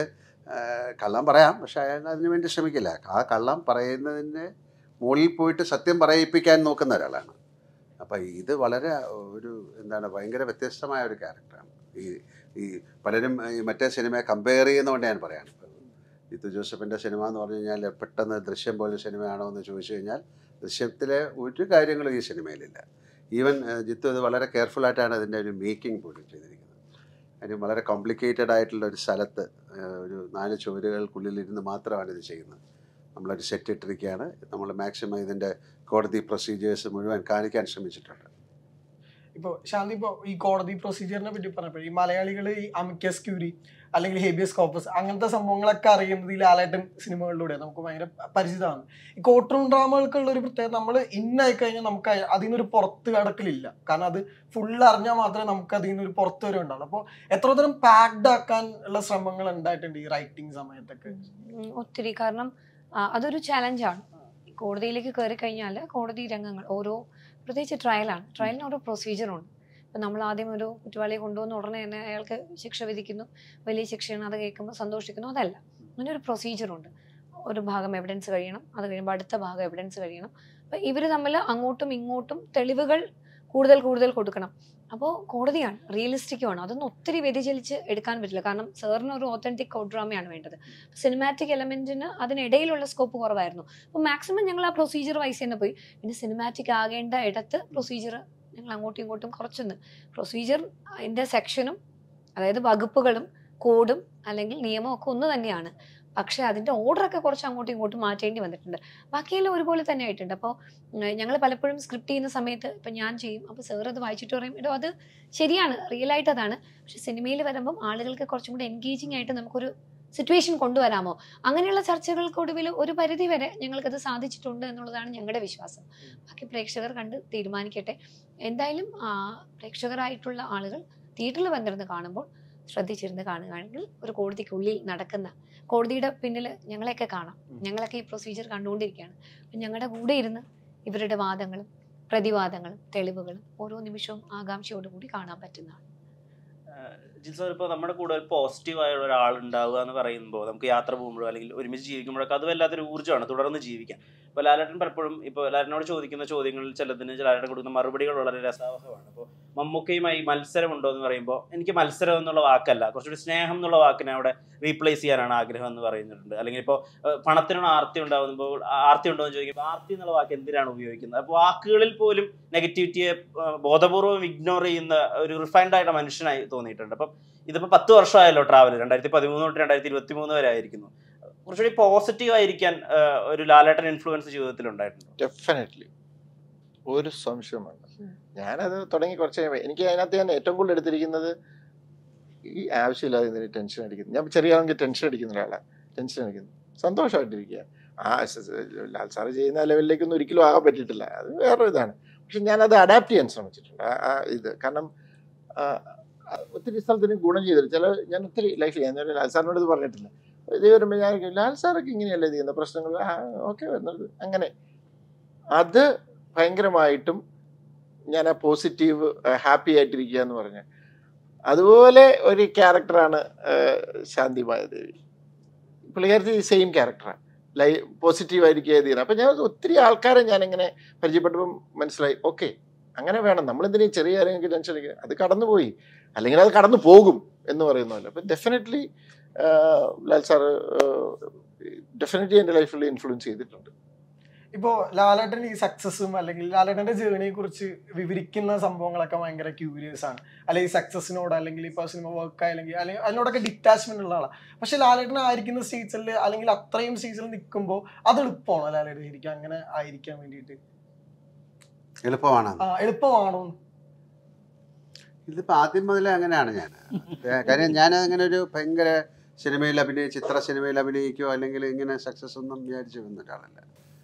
കള്ളം പറയാം, പക്ഷെ അയാൾ അതിനു വേണ്ടി ശ്രമിക്കില്ല. ആ കള്ളം പറയുന്നതിൻ്റെ മുകളിൽ പോയിട്ട് സത്യം പറയിപ്പിക്കാൻ നോക്കുന്ന ഒരാളാണ്. അപ്പം ഇത് വളരെ ഒരു എന്താണ് ഭയങ്കര വ്യത്യസ്തമായ ഒരു ക്യാരക്ടറാണ്. ഈ ഈ പലരും ഈ മറ്റേ സിനിമയെ കമ്പയർ ചെയ്യുന്നതുകൊണ്ട് ഞാൻ പറയാണ്. ജിത്തു ജോസഫിൻ്റെ സിനിമ എന്ന് പറഞ്ഞു കഴിഞ്ഞാൽ പെട്ടെന്ന് ദൃശ്യം പോലെ സിനിമയാണോ എന്ന് ചോദിച്ചു കഴിഞ്ഞാൽ ദൃശ്യത്തിലെ ഒരു കാര്യങ്ങളും ഈ സിനിമയിലില്ല. ഈവൻ ജിത്തു ഇത് വളരെ കെയർഫുള്ളായിട്ടാണ് അതിൻ്റെ ഒരു മേക്കിംഗ് പോലും ചെയ്തിരിക്കുന്നത്. അതിന് വളരെ കോംപ്ലിക്കേറ്റഡ് ആയിട്ടുള്ള ഒരു സ്ഥലത്ത് ഒരു നാല് ചുവരുകൾക്കുള്ളിലിരുന്ന് മാത്രമാണ് ഇത് ചെയ്യുന്നത്. നമ്മളൊരു സെറ്റ് ഇട്ടിരിക്കുകയാണ്. നമ്മൾ മാക്സിമം ഇതിൻ്റെ കോടതി പ്രൊസീജിയേഴ്സ് മുഴുവൻ കാണിക്കാൻ ശ്രമിച്ചിട്ടുണ്ട്. ഇപ്പോൾ ശാന്തി, ഇപ്പോൾ ഈ കോടതി പ്രൊസീജിയറിനെ പറ്റി പറഞ്ഞപ്പോൾ ഈ മലയാളികൾ ഈ അമിക്കസ് ക്യൂറി അല്ലെങ്കിൽ ഹേബിയസ് കോർപ്പസ് അങ്ങനത്തെ സംഭവങ്ങളൊക്കെ അറിയുന്നത് ഈ ലാലേട്ടൻ സിനിമകളിലൂടെ നമുക്ക് ഭയങ്കര പരിചിതമാണ്. ഈ കോർട്ട് റൂം ഡ്രാമകൾക്കുള്ള ഒരു പ്രത്യേകത, നമ്മൾ ഇന്നായി കഴിഞ്ഞാൽ നമുക്ക് അതിൽ നിന്നൊരു പുറത്ത് കടക്കലില്ല. കാരണം അത് ഫുള്ള് അറിഞ്ഞാൽ മാത്രമേ നമുക്ക് അതിൽ നിന്നൊരു പുറത്ത് വരെ ഉണ്ടാവുള്ളൂ. അപ്പോൾ എത്രതരം പാക്ഡ് ആക്കാൻ ഉള്ള ശ്രമങ്ങൾ ഉണ്ടായിട്ടുണ്ട് ഈ റൈറ്റിംഗ് സമയത്തൊക്കെ? ഒത്തിരി. കാരണം അതൊരു ചാലഞ്ചാണ്. കോടതിയിലേക്ക് കയറി കഴിഞ്ഞാൽ കോടതി രംഗങ്ങൾ ഓരോ, പ്രത്യേകിച്ച് ട്രയലാണ്, ട്രയലിന് ഓരോ പ്രൊസീജിയറുണ്ട്. ഇപ്പം നമ്മൾ ആദ്യം ഒരു കുറ്റവാളിയെ കൊണ്ടുവന്ന് ഉടനെ തന്നെ അയാൾക്ക് ശിക്ഷ വിധിക്കുന്നു, വലിയ ശിക്ഷയാണ്, അത് കേൾക്കുമ്പോൾ സന്തോഷിക്കുന്നു. അതല്ല, അങ്ങനെ ഒരു പ്രൊസീജിയറുണ്ട്. ഒരു ഭാഗം എവിഡൻസ് കഴിയണം, അത് കഴിയുമ്പോൾ അടുത്ത ഭാഗം എവിഡൻസ് കഴിയണം. അപ്പം ഇവർ തമ്മിൽ അങ്ങോട്ടും ഇങ്ങോട്ടും തെളിവുകൾ കൂടുതൽ കൂടുതൽ കൊടുക്കണം. അപ്പോൾ കോടതിയാണ്, റിയലിസ്റ്റിക്കുമാണ്. അതൊന്നും ഒത്തിരി വ്യതിചലിച്ച് എടുക്കാൻ പറ്റില്ല. കാരണം സാറിന് ഒരു ഓത്തൻറ്റിക് കോർട്ട് ഡ്രാമയാണ് വേണ്ടത്. സിനിമാറ്റിക് എലമെന്റിന് അതിനിടയിലുള്ള സ്കോപ്പ് കുറവായിരുന്നു. അപ്പോൾ മാക്സിമം ഞങ്ങൾ ആ പ്രൊസീജിയർ വൈസ് തന്നെ പോയി. പിന്നെ സിനിമാറ്റിക് ആകേണ്ട ഇടത്ത് പ്രൊസീജിയർ ഞങ്ങൾ അങ്ങോട്ടും ഇങ്ങോട്ടും കുറച്ചൊന്ന് പ്രൊസീജിയർ അതിൻ്റെ സെക്ഷനും, അതായത് വകുപ്പുകളും കോഡും അല്ലെങ്കിൽ നിയമവും ഒക്കെ ഒന്ന് തന്നെയാണ്. പക്ഷെ അതിന്റെ ഓർഡറൊക്കെ കുറച്ച് അങ്ങോട്ടും ഇങ്ങോട്ടും മാറ്റേണ്ടി വന്നിട്ടുണ്ട്. ബാക്കിയെല്ലാം ഒരുപോലെ തന്നെ ആയിട്ടുണ്ട്. അപ്പോൾ ഞങ്ങൾ പലപ്പോഴും സ്ക്രിപ്റ്റ് ചെയ്യുന്ന സമയത്ത് ഇപ്പം ഞാൻ ചെയ്യും, അപ്പോൾ സാർ അത് വായിച്ചിട്ട് പറയും ഇടോ അത് ശരിയാണ്, റിയൽ ആയിട്ട് അതാണ്. പക്ഷെ സിനിമയിൽ വരുമ്പം ആളുകൾക്ക് കുറച്ചും കൂടി എൻഗേജിങ് ആയിട്ട് നമുക്കൊരു സിറ്റുവേഷൻ കൊണ്ടുവരാമോ, അങ്ങനെയുള്ള ചർച്ചകൾക്കൊടുവിൽ ഒരു പരിധി വരെ ഞങ്ങൾക്കത് സാധിച്ചിട്ടുണ്ട് എന്നുള്ളതാണ് ഞങ്ങളുടെ വിശ്വാസം. ബാക്കി പ്രേക്ഷകർ കണ്ട് തീരുമാനിക്കട്ടെ. എന്തായാലും പ്രേക്ഷകരായിട്ടുള്ള ആളുകൾ തിയേറ്ററിൽ വന്നിരുന്ന് കാണുമ്പോൾ ശ്രദ്ധിച്ചിരുന്ന് കാണുകയാണെങ്കിൽ ഒരു കോടതിക്കുള്ളിൽ നടക്കുന്ന, കോടതിയുടെ പിന്നിൽ ഞങ്ങളെയൊക്കെ കാണാം, ഞങ്ങളൊക്കെ ഈ പ്രൊസീജിയർ കണ്ടുകൊണ്ടിരിക്കുകയാണ്. അപ്പം ഞങ്ങളുടെ കൂടെ ഇരുന്ന് ഇവരുടെ വാദങ്ങളും പ്രതിവാദങ്ങളും തെളിവുകളും ഓരോ നിമിഷവും ആകാംക്ഷയോടുകൂടി കാണാൻ പറ്റുന്നതാണ്. ജിൽ സാർ, ഇപ്പോൾ നമ്മുടെ കൂടെ ഒരു പോസിറ്റീവായ ഒരാൾ ഉണ്ടാവുക എന്ന് പറയുമ്പോൾ നമുക്ക് യാത്ര പോകുമ്പോഴോ അല്ലെങ്കിൽ ഒരുമിച്ച് ജീവിക്കുമ്പോഴൊക്കെ അത് വല്ലാത്തൊരു ഊർജ്ജമാണ് തുടർന്ന് ജീവിക്കാൻ. ഇപ്പോൾ ലാലേട്ടൻ പലപ്പോഴും ഇപ്പോൾ ലാലേട്ടനോട് ചോദിക്കുന്ന ചോദ്യങ്ങളിൽ ചിലതിന് ലാലേട്ടൻ കൊടുക്കുന്ന മറുപടികൾ വളരെ രസാവഹമാണ്. അപ്പോൾ മമ്മൂക്കയുമായി മത്സരമുണ്ടോ എന്ന് പറയുമ്പോൾ എനിക്ക് മത്സരം എന്നുള്ള വാക്കല്ല, കുറച്ചുകൂടി സ്നേഹം എന്നുള്ള വാക്കിനെ അവിടെ റീപ്ലേസ് ചെയ്യാനാണ് ആഗ്രഹം എന്ന് പറയുന്നുണ്ട്. അല്ലെങ്കിൽ ഇപ്പോൾ പണത്തിനാണ് ആർത്തി ഉണ്ടാകുമ്പോൾ ആർത്തി ഉണ്ടോ എന്ന് ചോദിക്കുമ്പോൾ ആർത്തി എന്നുള്ള വാക്ക് എന്തിനാണ് ഉപയോഗിക്കുന്നത്? അപ്പോൾ വാക്കുകളിൽ പോലും നെഗറ്റിവിറ്റിയെ ബോധപൂർവ്വം ഇഗ്നോർ ചെയ്യുന്ന ഒരു റിഫൈൻഡ് ആയിട്ട് മനുഷ്യനായി തോന്നിയിട്ടുണ്ട്. അപ്പം ഇതിപ്പോൾ പത്ത് വർഷമായല്ലോ ട്രാവൽ, രണ്ടായിരത്തി പതിമൂന്ന് തൊട്ട് രണ്ടായിരത്തി ഇരുപത്തി മൂന്ന് വരെ ആയിരിക്കുന്നു. കുറച്ചുകൂടി പോസിറ്റീവ് ആയിരിക്കാൻ ഒരു ലാലേട്ടൻ ഇൻഫ്ലുവൻസ് ജീവിതത്തിൽ ഉണ്ടായിട്ടുണ്ട്. ഡെഫിനറ്റ്ലി, ഒരു സംശയമാണ്. ഞാനത് തുടങ്ങി കുറച്ച് എനിക്ക് അതിനകത്ത് ഞാൻ ഏറ്റവും കൂടുതൽ എടുത്തിരിക്കുന്നത് ഈ ആവശ്യമില്ലാതെ ഇതിന് ടെൻഷൻ അടിക്കുന്നത്. ഞാൻ ചെറിയ ആണെങ്കിൽ ടെൻഷൻ അടിക്കുന്ന ഒരാളാണ്. ടെൻഷൻ അടിക്കുന്നു, സന്തോഷമായിട്ടിരിക്കുക. ആ ലാൽ സാറ് ചെയ്യുന്ന ലെവലിലേക്കൊന്നും ഒരിക്കലും ആകാൻ പറ്റിയിട്ടില്ല, അത് വേറൊരു ഇതാണ്. പക്ഷെ ഞാനത് അഡാപ്റ്റ് ചെയ്യാൻ ശ്രമിച്ചിട്ടുണ്ട്. ആ ഇത് കാരണം ഒത്തിരി സ്ഥലത്തിന് ഗുണം ചെയ്തിട്ട് ചില ഞാൻ ഒത്തിരി ലൈഫിൽ ഞാൻ ലാൽ സാറിനോട് ഇത് പറഞ്ഞിട്ടില്ല. ഇത് വരുമ്പോൾ ഞാൻ ലാൽ സാറൊക്കെ ഇങ്ങനെയല്ലേ ചെയ്യുന്ന പ്രശ്നങ്ങൾ ഓക്കെ വരുന്നത് അങ്ങനെ അത് ഭയങ്കരമായിട്ടും ഞാൻ ആ പോസിറ്റീവ് ഹാപ്പി ആയിട്ടിരിക്കുക എന്ന് പറഞ്ഞ അതുപോലെ ഒരു ക്യാരക്ടറാണ് ശാന്തി മായാദേവി. പുള്ളിക്കാരത്തി സെയിം ക്യാരക്ടറാണ്, ലൈ പോസിറ്റീവായിരിക്കുക ചെയ്യുന്നത്. അപ്പം ഞാൻ ഒത്തിരി ആൾക്കാരെ ഞാനിങ്ങനെ പരിചയപ്പെട്ടപ്പം മനസ്സിലായി, ഓക്കെ അങ്ങനെ വേണം, നമ്മളെന്തിനും ചെറിയ കാര്യങ്ങൾക്ക് ടെൻഷൻ അടിക്കുക, അത് കടന്നുപോയി അല്ലെങ്കിൽ അത് കടന്നു പോകും എന്ന് പറയുന്നതല്ല. അപ്പം ഡെഫിനറ്റ്ലി ലാൽ സാറ് ഡെഫിനറ്റ്ലി എൻ്റെ ലൈഫിൽ ഇൻഫ്ലുവൻസ് ചെയ്തിട്ടുണ്ട്. ഇപ്പോൾ ലാലേട്ടൻ ഈ സക്സസും അല്ലെങ്കിൽ ലാലേട്ടൻ്റെ ജേർണിയെ കുറിച്ച് വിവരിക്കുന്ന സംഭവങ്ങളൊക്കെ ഭയങ്കര ക്യൂരിയസ് ആണ്. അല്ലെങ്കിൽ ഈ സക്സസിനോട് അല്ലെങ്കിൽ ഇപ്പോൾ സിനിമ വർക്ക് അല്ലെങ്കിൽ അല്ലെങ്കിൽ അതിനോടൊക്കെ ഡിറ്റാച്ച്മെന്റ് ഉള്ള ആളാണ്. പക്ഷെ ലാലേട്ടൻ ആയിരിക്കുന്ന സ്റ്റേറ്റ്സിൽ അല്ലെങ്കിൽ അത്രയും സ്റ്റേറ്റ്സിൽ നിൽക്കുമ്പോൾ അത് എളുപ്പമാണോ ലാലേട്ടൻ ശരിക്കും അങ്ങനെ ആയിരിക്കാൻ വേണ്ടിയിട്ട്? എളുപ്പമാണ്. ആ എളുപ്പമാണോ? ഇതിപ്പോൾ ആദ്യം മുതലേ അങ്ങനെയാണ് ഞാൻ. കാര്യം ഞാൻ അങ്ങനെ ഒരു ഭയങ്കര സിനിമയിൽ അഭിനയിച്ച് ചിത്ര സിനിമയിൽ അഭിനയിക്കുകയോ അല്ലെങ്കിൽ ഇങ്ങനെ സക്സസ് ഒന്നും വിചാരിച്ചു വന്ന ഒരാളല്ല.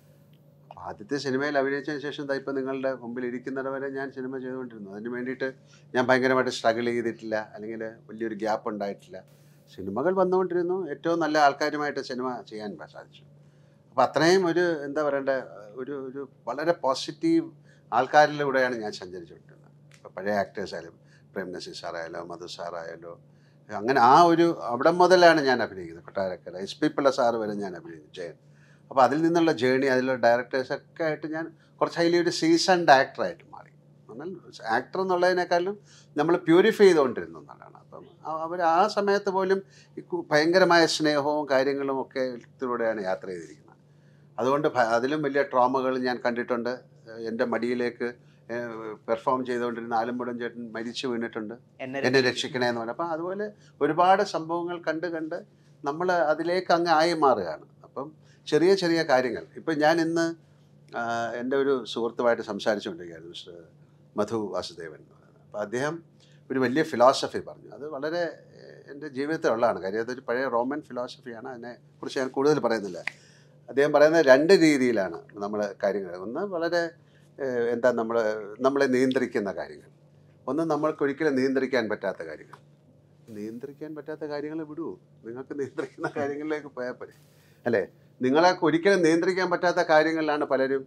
ആദ്യത്തെ സിനിമയിൽ അഭിനയിച്ചതിന് ശേഷം ഇതാ ഇപ്പം നിങ്ങളുടെ മുമ്പിൽ ഇരിക്കുന്നത് വരെ ഞാൻ സിനിമ ചെയ്തുകൊണ്ടിരുന്നു. അതിന് വേണ്ടിയിട്ട് ഞാൻ ഭയങ്കരമായിട്ട് സ്ട്രഗിൾ ചെയ്തിട്ടില്ല, അല്ലെങ്കിൽ വലിയൊരു ഗ്യാപ്പ് ഉണ്ടായിട്ടില്ല. സിനിമകൾ വന്നുകൊണ്ടിരുന്നു, ഏറ്റവും നല്ല ആൾക്കാരുമായിട്ട് സിനിമ ചെയ്യാൻ സാധിച്ചു. അപ്പോൾ അത്രയും ഒരു എന്താ പറയണ്ട ഒരു ഒരു വളരെ പോസിറ്റീവ് ആൾക്കാരിലൂടെയാണ് ഞാൻ സഞ്ചരിച്ചുകൊണ്ടിരുന്നത്. ഇപ്പോൾ പഴയ ആക്ടേഴ്സ് ആയാലും പ്രേം നസീർ സാറായാലോ മധു സാറായാലോ അങ്ങനെ ആ ഒരു അവിടെ മുതലാണ് ഞാൻ അഭിനയിക്കുന്നത്. Kottarakkara S P Pillai sir വരെ ഞാൻ അഭിനയിച്ചു, ജയൻ. അപ്പോൾ അതിൽ നിന്നുള്ള ജേണി, അതിലുള്ള ഡയറക്ടേഴ്സൊക്കെ ആയിട്ട് ഞാൻ കുറച്ച് ഹൈലി ഒരു സീസൺഡ് ആക്ടറായിട്ട് മാറി. എന്നാൽ ആക്ടർ എന്നുള്ളതിനേക്കാളും നമ്മൾ പ്യൂരിഫൈ ചെയ്തുകൊണ്ടിരുന്നു എന്നുള്ളതാണ്. അപ്പം അവർ ആ സമയത്ത് പോലും ഭയങ്കരമായ സ്നേഹവും കാര്യങ്ങളും ഒക്കെ ഇതിലൂടെയാണ് യാത്ര ചെയ്തിരിക്കുന്നത്. അതുകൊണ്ട് അതിലും വലിയ ട്രോമകൾ ഞാൻ കണ്ടിട്ടുണ്ട്. എൻ്റെ മടിയിലേക്ക് പെർഫോം ചെയ്തുകൊണ്ടിരുന്ന ആലമ്പുഴൻ ചേട്ടൻ മരിച്ചു വീണിട്ടുണ്ട്, എന്നെ രക്ഷിക്കണേ എന്ന് പറഞ്ഞു. അപ്പം അതുപോലെ ഒരുപാട് സംഭവങ്ങൾ കണ്ട് കണ്ട് നമ്മൾ അതിലേക്ക് അങ്ങ് ആയി മാറുകയാണ്. അപ്പം ചെറിയ ചെറിയ കാര്യങ്ങൾ ഇപ്പം ഞാൻ ഇന്ന് എൻ്റെ ഒരു സുഹൃത്തുമായിട്ട് സംസാരിച്ചുകൊണ്ടിരിക്കുകയായിരുന്നു, മിസ്റ്റർ മധു വാസുദേവൻ എന്ന് പറയുന്നത്. അപ്പോൾ അദ്ദേഹം ഒരു വലിയ ഫിലോസഫി പറഞ്ഞു. അത് വളരെ എൻ്റെ ജീവിതത്തിലുള്ളതാണ്. കാര്യം അതൊരു പഴയ റോമൻ ഫിലോസഫിയാണ്, അതിനെക്കുറിച്ച് ഞാൻ കൂടുതൽ പറയുന്നില്ല. അദ്ദേഹം പറയുന്നത് രണ്ട് രീതിയിലാണ് നമ്മൾ കാര്യങ്ങൾ. ഒന്ന് വളരെ എന്താ നമ്മൾ നമ്മളെ നിയന്ത്രിക്കുന്ന കാര്യങ്ങൾ, ഒന്ന് നമ്മൾക്കൊരിക്കലും നിയന്ത്രിക്കാൻ പറ്റാത്ത കാര്യങ്ങൾ. നിയന്ത്രിക്കാൻ പറ്റാത്ത കാര്യങ്ങൾ വിടുവോ? നിങ്ങൾക്ക് നിയന്ത്രിക്കുന്ന കാര്യങ്ങളിലേക്ക് പോയാൽ പോരെ, അല്ലേ? നിങ്ങളെ ഒരിക്കലും നിയന്ത്രിക്കാൻ പറ്റാത്ത കാര്യങ്ങളിലാണ് പലരും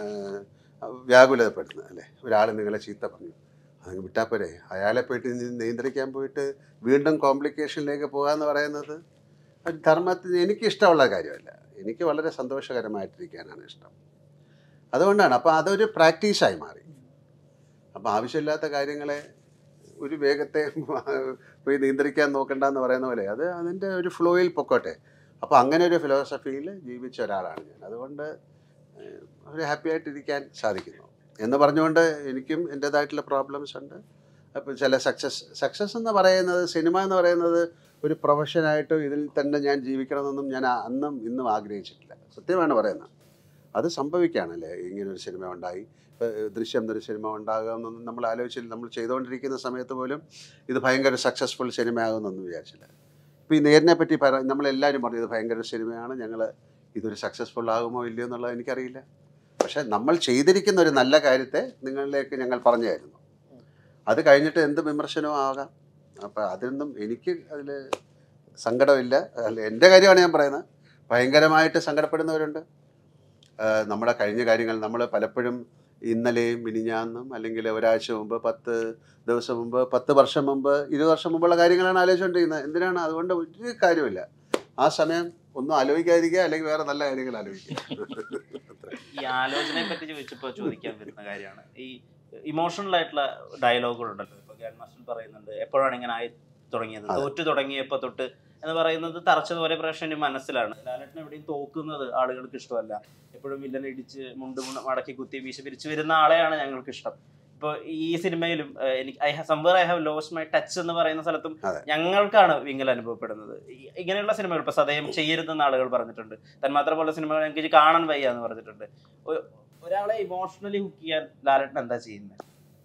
വ്യാകുലതപ്പെടുന്നത്, അല്ലേ? ഒരാൾ നിങ്ങളെ ചീത്ത പറഞ്ഞു, അതങ്ങ് വിട്ടാൽ പോരെ. അയാളെ പോയിട്ട് നിയന്ത്രിക്കാൻ പോയിട്ട് വീണ്ടും കോംപ്ലിക്കേഷനിലേക്ക് പോകാമെന്ന് പറയുന്നത് ധർമ്മത്തിന് എനിക്കിഷ്ടമുള്ള കാര്യമല്ല. എനിക്ക് വളരെ സന്തോഷകരമായിട്ടിരിക്കാനാണ് ഇഷ്ടം. അതുകൊണ്ടാണ്. അപ്പോൾ അതൊരു പ്രാക്ടീസായി മാറി. അപ്പോൾ ആവശ്യമില്ലാത്ത കാര്യങ്ങളെ ഒരു വേഗത്തെ പോയി നിയന്ത്രിക്കാൻ നോക്കണ്ടെന്ന് പറയുന്ന പോലെ അത് അതിൻ്റെ ഒരു ഫ്ലോയിൽ പൊക്കോട്ടെ. അപ്പോൾ അങ്ങനെ ഒരു ഫിലോസഫിയിൽ ജീവിച്ച ഒരാളാണ് ഞാൻ. അതുകൊണ്ട് ഒരു ഹാപ്പി ആയിട്ടിരിക്കാൻ സാധിക്കുന്നു എന്ന് പറഞ്ഞുകൊണ്ട് എനിക്കും എൻ്റേതായിട്ടുള്ള പ്രോബ്ലംസ് ഉണ്ട്. അപ്പോൾ ചില സക്സസ് സക്സസ് എന്ന് പറയുന്നത്, സിനിമ എന്ന് പറയുന്നത് ഒരു പ്രൊഫഷനായിട്ട് ഇതിൽ തന്നെ ഞാൻ ജീവിക്കണമെന്നൊന്നും ഞാൻ അന്നും ഇന്നും ആഗ്രഹിച്ചിട്ടില്ല. സത്യമാണ് പറയുന്നത്. അത് സംഭവിക്കുകയാണല്ലേ, ഇങ്ങനൊരു സിനിമ ഉണ്ടായി. ഇപ്പോൾ ദൃശ്യം എന്നൊരു സിനിമ ഉണ്ടാകുമെന്നൊന്നും നമ്മൾ ആലോചിച്ചില്ല. നമ്മൾ ചെയ്തുകൊണ്ടിരിക്കുന്ന സമയത്ത് പോലും ഇത് ഭയങ്കര സക്സസ്ഫുൾ സിനിമയാകുമെന്നൊന്നും വിചാരിച്ചില്ല. ഇപ്പോൾ ഈ നേരിനെ പറ്റി പറ നമ്മളെല്ലാവരും പറഞ്ഞു ഇത് ഭയങ്കര ഒരു സിനിമയാണ്, ഞങ്ങൾ ഇതൊരു സക്സസ്ഫുൾ ആകുമോ ഇല്ലയോ എന്നുള്ളത് എനിക്കറിയില്ല. പക്ഷേ നമ്മൾ ചെയ്തിരിക്കുന്ന ഒരു നല്ല കാര്യത്തെ നിങ്ങളിലേക്ക് ഞങ്ങൾ പറഞ്ഞു തരുന്നു. അത് കഴിഞ്ഞിട്ട് എന്ത് വിമർശനവും ആകാം. അപ്പോൾ അതിനൊന്നും എനിക്ക് അതിൽ സങ്കടമില്ല. അല്ല, എൻ്റെ കാര്യമാണ് ഞാൻ പറയുന്നത്. ഭയങ്കരമായിട്ട് സങ്കടപ്പെടുന്നവരുണ്ട്. നമ്മുടെ കഴിഞ്ഞ കാര്യങ്ങൾ നമ്മൾ പലപ്പോഴും ഇന്നലെയും മിനിഞ്ഞാന്നും അല്ലെങ്കിൽ ഒരാഴ്ച മുമ്പ്, പത്ത് ദിവസം മുമ്പ്, പത്ത് വർഷം മുമ്പ്, ഇരുപത് വർഷം മുമ്പുള്ള കാര്യങ്ങളാണ് ആലോചിച്ചുകൊണ്ടിരിക്കുന്നത്. എന്തിനാണ്? അതുകൊണ്ട് ഒരു കാര്യമില്ല. ആ സമയം ഒന്നും ആലോചിക്കാതിരിക്കുക, അല്ലെങ്കിൽ വേറെ നല്ല കാര്യങ്ങൾ ആലോചിക്കുക. ഈ ആലോചനയെ പറ്റി ചോദിച്ചപ്പോൾ ചോദിക്കാൻ പറ്റുന്ന കാര്യമാണ് ഈ ഇമോഷണൽ ആയിട്ടുള്ള ഡയലോഗുകളുണ്ടല്ലോ. ഇപ്പൊ ഗ്രാൻഡ് മാസ്റ്റർ പറയുന്നുണ്ട് എപ്പോഴാണ് ഇങ്ങനെ ആയി തുടങ്ങിയത്, തോറ്റു തുടങ്ങിയപ്പോൾ തൊട്ട് എന്ന് പറയുന്നത് തറച്ചതുപോലെ പ്രേക്ഷകന് മനസ്സിലാണ്. ലാലേട്ടൻ എവിടെയും തോക്കുന്നത് ആളുകൾക്ക് ഇഷ്ടമല്ല. എപ്പോഴും വില്ലനെ ഇടിച്ച് മുണ്ട് മടക്കി കുത്തി വീശി പിരിച്ചു വരുന്ന ആളെയാണ് ഞങ്ങൾക്ക് ഇഷ്ടം. ഇപ്പോൾ ഈ സിനിമയിലും എനിക്ക് I have somewhere I have lost my touch എന്ന് പറയുന്ന സ്ഥലത്തും ഞങ്ങൾക്കാണ് വിങ്ങൽ അനുഭവപ്പെടുന്നത്. ഇങ്ങനെയുള്ള സിനിമകൾ ഇപ്പൊ സദയം ചെയ്യരുതെന്ന് ആളുകൾ പറഞ്ഞിട്ടുണ്ട്. തന്മാത്ര പോലെ സിനിമകൾ എനിക്ക് കാണാൻ വയ്യ എന്ന് പറഞ്ഞിട്ടുണ്ട്. ഒരാളെ ഇമോഷണലി ഹുക്ക് ചെയ്യാൻ ലാലേട്ടൻ എന്താ ചെയ്യുന്നത്?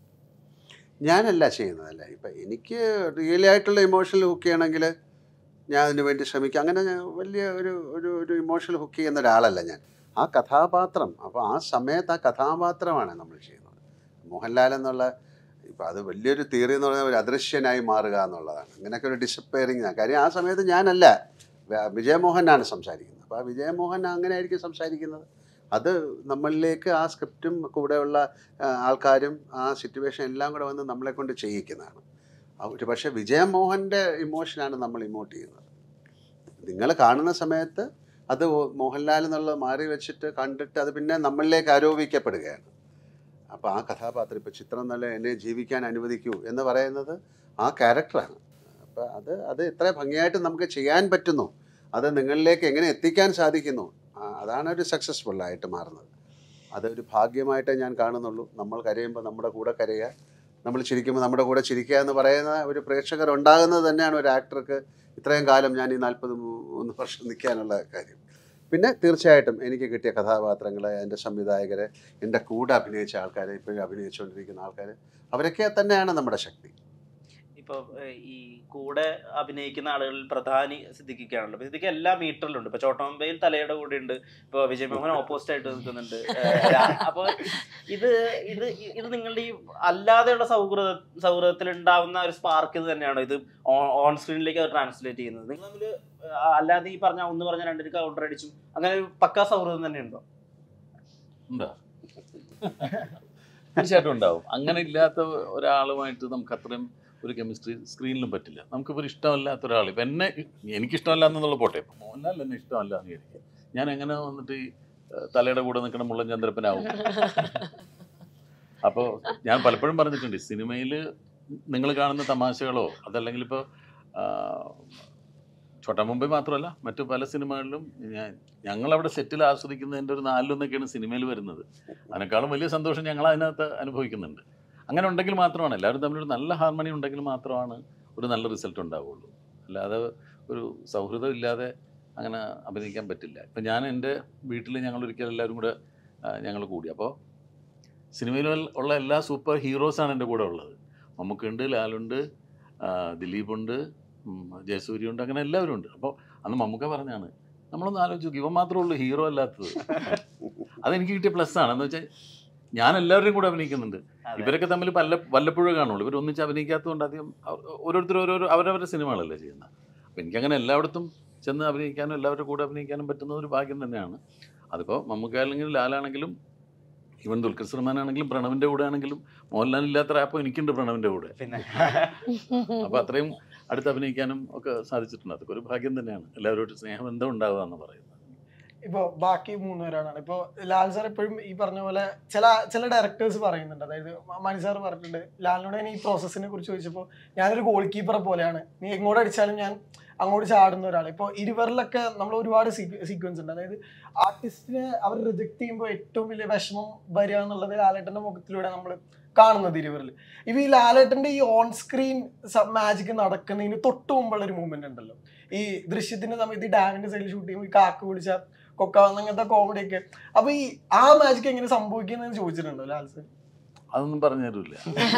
ഞാനല്ല ചെയ്യുന്നതല്ല. ഇപ്പം എനിക്ക് റിയലി ആയിട്ടുള്ള ഇമോഷണൽ ഹുക്ക് ചെയ്യണമെങ്കിൽ ഞാൻ അതിന് വേണ്ടി ശ്രമിക്കും. അങ്ങനെ ഞാൻ വലിയ ഒരു ഒരു ഒരു ഇമോഷണൽ ഹുക്ക് ചെയ്യുന്ന ഒരാളല്ല ഞാൻ. ആ കഥാപാത്രം, അപ്പോൾ ആ സമയത്ത് ആ കഥാപാത്രമാണ് നമ്മൾ ചെയ്യുന്നത്. മോഹൻലാൽ എന്നുള്ള ഇപ്പം അത് വലിയൊരു തിയറി എന്ന് പറഞ്ഞാൽ ഒരു അദൃശ്യനായി മാറുക എന്നുള്ളതാണ്. അങ്ങനെയൊക്കെ ഒരു ഡിസപ്പയറിങ്. കാര്യം ആ സമയത്ത് ഞാനല്ല, വിജയമോഹനാണ് സംസാരിക്കുന്നത്. അപ്പോൾ ആ വിജയമോഹൻ അങ്ങനെ ആയിരിക്കും സംസാരിക്കുന്നത്. അത് നമ്മളിലേക്ക് ആ സ്ക്രിപ്റ്റും കൂടെയുള്ള ആൾക്കാരും ആ സിറ്റുവേഷൻ എല്ലാം കൂടെ വന്ന് നമ്മളെ കൊണ്ട് ചെയ്യിക്കുന്നതാണ്. ഒരു പക്ഷേ വിജയമോഹൻ്റെ ഇമോഷനാണ് നമ്മൾ ഇമോട്ട് ചെയ്യുന്നത്. നിങ്ങൾ കാണുന്ന സമയത്ത് അത് മോഹൻലാൽ എന്നുള്ളത് മാറി വെച്ചിട്ട് കണ്ടിട്ട് അത് പിന്നെ നമ്മളിലേക്ക് ആരോപിക്കപ്പെടുകയാണ്. അപ്പോൾ ആ കഥാപാത്രം ഇപ്പോൾ ചിത്രം നല്ല എന്നെ ജീവിക്കാൻ അനുവദിക്കൂ എന്ന് പറയുന്നത് ആ ക്യാരക്ടറാണ്. അപ്പോൾ അത് അത് ഇത്ര ഭംഗിയായിട്ട് നമുക്ക് ചെയ്യാൻ പറ്റുന്നു, അത് നിങ്ങളിലേക്ക് എങ്ങനെ എത്തിക്കാൻ സാധിക്കുന്നു, അതാണ് ഒരു സക്സസ്ഫുള്ളായിട്ട് മാറുന്നത്. അതൊരു ഭാഗ്യമായിട്ടേ ഞാൻ കാണുന്നുള്ളൂ. നമ്മൾ കരയുമ്പോൾ നമ്മുടെ കൂടെ കരയുക, നമ്മൾ ചിരിക്കുമ്പോൾ നമ്മുടെ കൂടെ ചിരിക്കുക എന്ന് പറയുന്ന ഒരു പ്രേക്ഷകർ ഉണ്ടാകുന്നത് തന്നെയാണ് ഒരു ആക്ടർക്ക് ഇത്രയും കാലം ഞാൻ ഈ നാൽപ്പത് മൂന്ന് വർഷം നിൽക്കാനുള്ള കാര്യം. പിന്നെ തീർച്ചയായിട്ടും എനിക്ക് കിട്ടിയ കഥാപാത്രങ്ങളെ, എൻ്റെ സംവിധായകരെ, എൻ്റെ കൂടെ അഭിനയിച്ച ആൾക്കാരെ, ഇപ്പോഴും അഭിനയിച്ചുകൊണ്ടിരിക്കുന്ന ആൾക്കാർ, അവരൊക്കെ തന്നെയാണ് നമ്മുടെ ശക്തി. ഇപ്പോൾ ഈ കൂടെ അഭിനയിക്കുന്ന ആളുകളിൽ പ്രധാനി സിദ്ദിഖിക്കാണല്ലോ. സിദ്ദിഖ് എല്ലാ മീറ്ററിലുണ്ട്. ഇപ്പൊ ചോട്ടമുംബൈയിൽ തലയുടെ കൂടെ ഉണ്ട്, ഇപ്പൊ വിജയമോഹൻ ഓപ്പോസിറ്റ് ആയിട്ട് നിൽക്കുന്നുണ്ട്. അപ്പോൾ ഇത് ഇത് ഇത് നിങ്ങളുടെ ഈ അല്ലാതെയുള്ള സൗഹൃദ സൗഹൃദത്തിൽ ഉണ്ടാവുന്ന ഒരു സ്പാർക്ക് ഇത് തന്നെയാണോ ഇത് ഓൺ സ്ക്രീനിലേക്ക് അത് ട്രാൻസ്ലേറ്റ് ചെയ്യുന്നത്? നിങ്ങൾ തമ്മിൽ അല്ലാതെ ഈ പറഞ്ഞ ഒന്ന് പറഞ്ഞ രണ്ടിന് കൗണ്ടർ അടിച്ചും അങ്ങനെ ഒരു പക്കാ സൗഹൃദം തന്നെ ഉണ്ടോ? ഉണ്ടോ? തീർച്ചയായിട്ടും ഉണ്ടാവും. അങ്ങനെ ഇല്ലാത്ത ഒരാളുമായിട്ട് നമുക്ക് അത്രയും ഒരു കെമിസ്ട്രി സ്ക്രീനിലും പറ്റില്ല. നമുക്കിപ്പോൾ ഇഷ്ടമല്ലാത്ത ഒരാൾ, ഇപ്പം എന്നെ എനിക്കിഷ്ടമല്ല എന്നുള്ള പോട്ടെ, ഇപ്പം മോഹൻലാൽ എന്നെ ഇഷ്ടമല്ല എന്ന് വിചാരിക്കുക, ഞാൻ എങ്ങനെ വന്നിട്ട് ഈ തലയുടെ കൂടെ നിൽക്കുന്ന മുള്ളൻ ചന്ദ്രപ്പനാവും? അപ്പോൾ ഞാൻ പലപ്പോഴും പറഞ്ഞിട്ടുണ്ട്, സിനിമയിൽ നിങ്ങൾ കാണുന്ന തമാശകളോ അതല്ലെങ്കിൽ ഇപ്പോൾ ചോട്ടാ മുംബൈ മാത്രമല്ല മറ്റു പല സിനിമകളിലും ഞാൻ ഞങ്ങളവിടെ സെറ്റിൽ ആസ്വദിക്കുന്നതിൻ്റെ ഒരു നാലിലൊന്നൊക്കെയാണ് സിനിമയിൽ വരുന്നത്. അതിനേക്കാളും വലിയ സന്തോഷം ഞങ്ങൾ അതിനകത്ത് അനുഭവിക്കുന്നുണ്ട്. അങ്ങനെ ഉണ്ടെങ്കിൽ മാത്രമാണ്, എല്ലാവരും തമ്മിലൊരു നല്ല ഹാർമണി ഉണ്ടെങ്കിൽ മാത്രമാണ് ഒരു നല്ല റിസൾട്ട് ഉണ്ടാവുകയുള്ളൂ. അല്ലാതെ ഒരു സൗഹൃദം ഇല്ലാതെ അങ്ങനെ അഭിനയിക്കാൻ പറ്റില്ല. ഇപ്പം ഞാൻ എൻ്റെ വീട്ടിൽ ഞങ്ങളൊരിക്കലും എല്ലാവരും കൂടെ ഞങ്ങൾ കൂടി, അപ്പോൾ സിനിമയിൽ ഉള്ള എല്ലാ സൂപ്പർ ഹീറോസാണ് എൻ്റെ കൂടെ ഉള്ളത്. മമ്മൂക്കുണ്ട്, ലാലുണ്ട്, ദിലീപുണ്ട്, ജയസൂര്യയുണ്ട്, അങ്ങനെ എല്ലാവരും ഉണ്ട്. അപ്പോൾ അന്ന് മമ്മൂക്ക പറഞ്ഞാണ്, നമ്മളൊന്ന് ആലോചിച്ചു, ഇവൻ മാത്രമേ ഉള്ളൂ ഹീറോ അല്ലാത്തത്. അതെനിക്ക് കിട്ടിയ പ്ലസ് ആണ്. എന്ന് വെച്ചാൽ ഞാൻ എല്ലാവരുടെയും കൂടെ അഭിനയിക്കുന്നുണ്ട്. ഇവരൊക്കെ തമ്മിൽ പല വല്ലപ്പോഴും കാണുള്ളൂ. ഇവർ ഒന്നിച്ച് അഭിനയിക്കാത്തതുകൊണ്ട് അധികം ഓരോരുത്തരും ഓരോരോ അവരവരുടെ സിനിമകളല്ലേ ചെയ്യുന്നത്. അപ്പോൾ എനിക്കങ്ങനെ എല്ലായിടത്തും ചെന്ന് അഭിനയിക്കാനും എല്ലാവരുടെ കൂടെ അഭിനയിക്കാനും പറ്റുന്ന ഒരു ഭാഗ്യം തന്നെയാണ്. അതിപ്പോൾ മമ്മൂക്ക ആണെങ്കിലും ലാലാണെങ്കിലും ഈവൻ ദുൽഖർ സൽമാനാണെങ്കിലും പ്രണവിൻ്റെ കൂടെ ആണെങ്കിലും മോഹൻലാൽ ഇല്ലാത്ത റാപ്പോ എനിക്കുണ്ട് പ്രണവിൻ്റെ കൂടെ. പിന്നെ അപ്പോൾ അത്രയും അടുത്ത് അഭിനയിക്കാനും ഒക്കെ സാധിച്ചിട്ടുണ്ട്. അതൊക്കെ ഒരു ഭാഗ്യം തന്നെയാണ്. എല്ലാവരോടും സ്നേഹബന്ധം ഉണ്ടാവുക എന്ന് പറയുന്നത്. ഇപ്പൊ ബാക്കി മൂന്ന് പേരാണ്. ഇപ്പൊ ലാൽ സാർ എപ്പോഴും ഈ പറഞ്ഞ പോലെ ചില ചില ഡയറക്ടേഴ്സ് പറയുന്നുണ്ട്, അതായത് മണി സാർ പറഞ്ഞിട്ടുണ്ട് ലാലിനോട് ഞാൻ ഈ പ്രോസസ്സിനെ കുറിച്ച് ചോദിച്ചപ്പോൾ ഞാനൊരു ഗോൾ കീപ്പറെ പോലെയാണ്, നീ എങ്ങോട്ട് അടിച്ചാലും ഞാൻ അങ്ങോട്ട് ചാടുന്ന ഒരാൾ. ഇപ്പോൾ ഇരുവറിലൊക്കെ നമ്മൾ ഒരുപാട് സീക്വൻസ് ഉണ്ട്, അതായത് ആർട്ടിസ്റ്റിനെ അവർ റിജക്ട് ചെയ്യുമ്പോൾ ഏറ്റവും വലിയ വിഷമം വരിക എന്നുള്ളത് ലാലേട്ടന്റെ മുഖത്തിലൂടെ നമ്മൾ കാണുന്നത് ഇരുവറിൽ. ഇവ ഈ ലാലേട്ടന്റെ ഈ ഓൺ സ്ക്രീൻ മാജിക് നടക്കുന്നതിന് തൊട്ട് മുമ്പുള്ള ഒരു മൂവ്മെന്റ് ഉണ്ടല്ലോ, ഈ ദൃശ്യത്തിന്റെ സമയത്ത് ഈ ഡാമിന്റെ സൈഡിൽ ഷൂട്ട് ചെയ്യുമ്പോൾ ഈ കാക്ക പിടിച്ച കൊക്കാവുന്ന അങ്ങനത്തെ കോമഡി ഒക്കെ, അപ്പൊ ഈ ആ മാജിക് എങ്ങനെ സംഭവിക്കുന്നതെന്ന് ചോദിച്ചിട്ടുണ്ടോ ലാൽ സാർ? അതൊന്നും പറഞ്ഞു തരൂല്ല.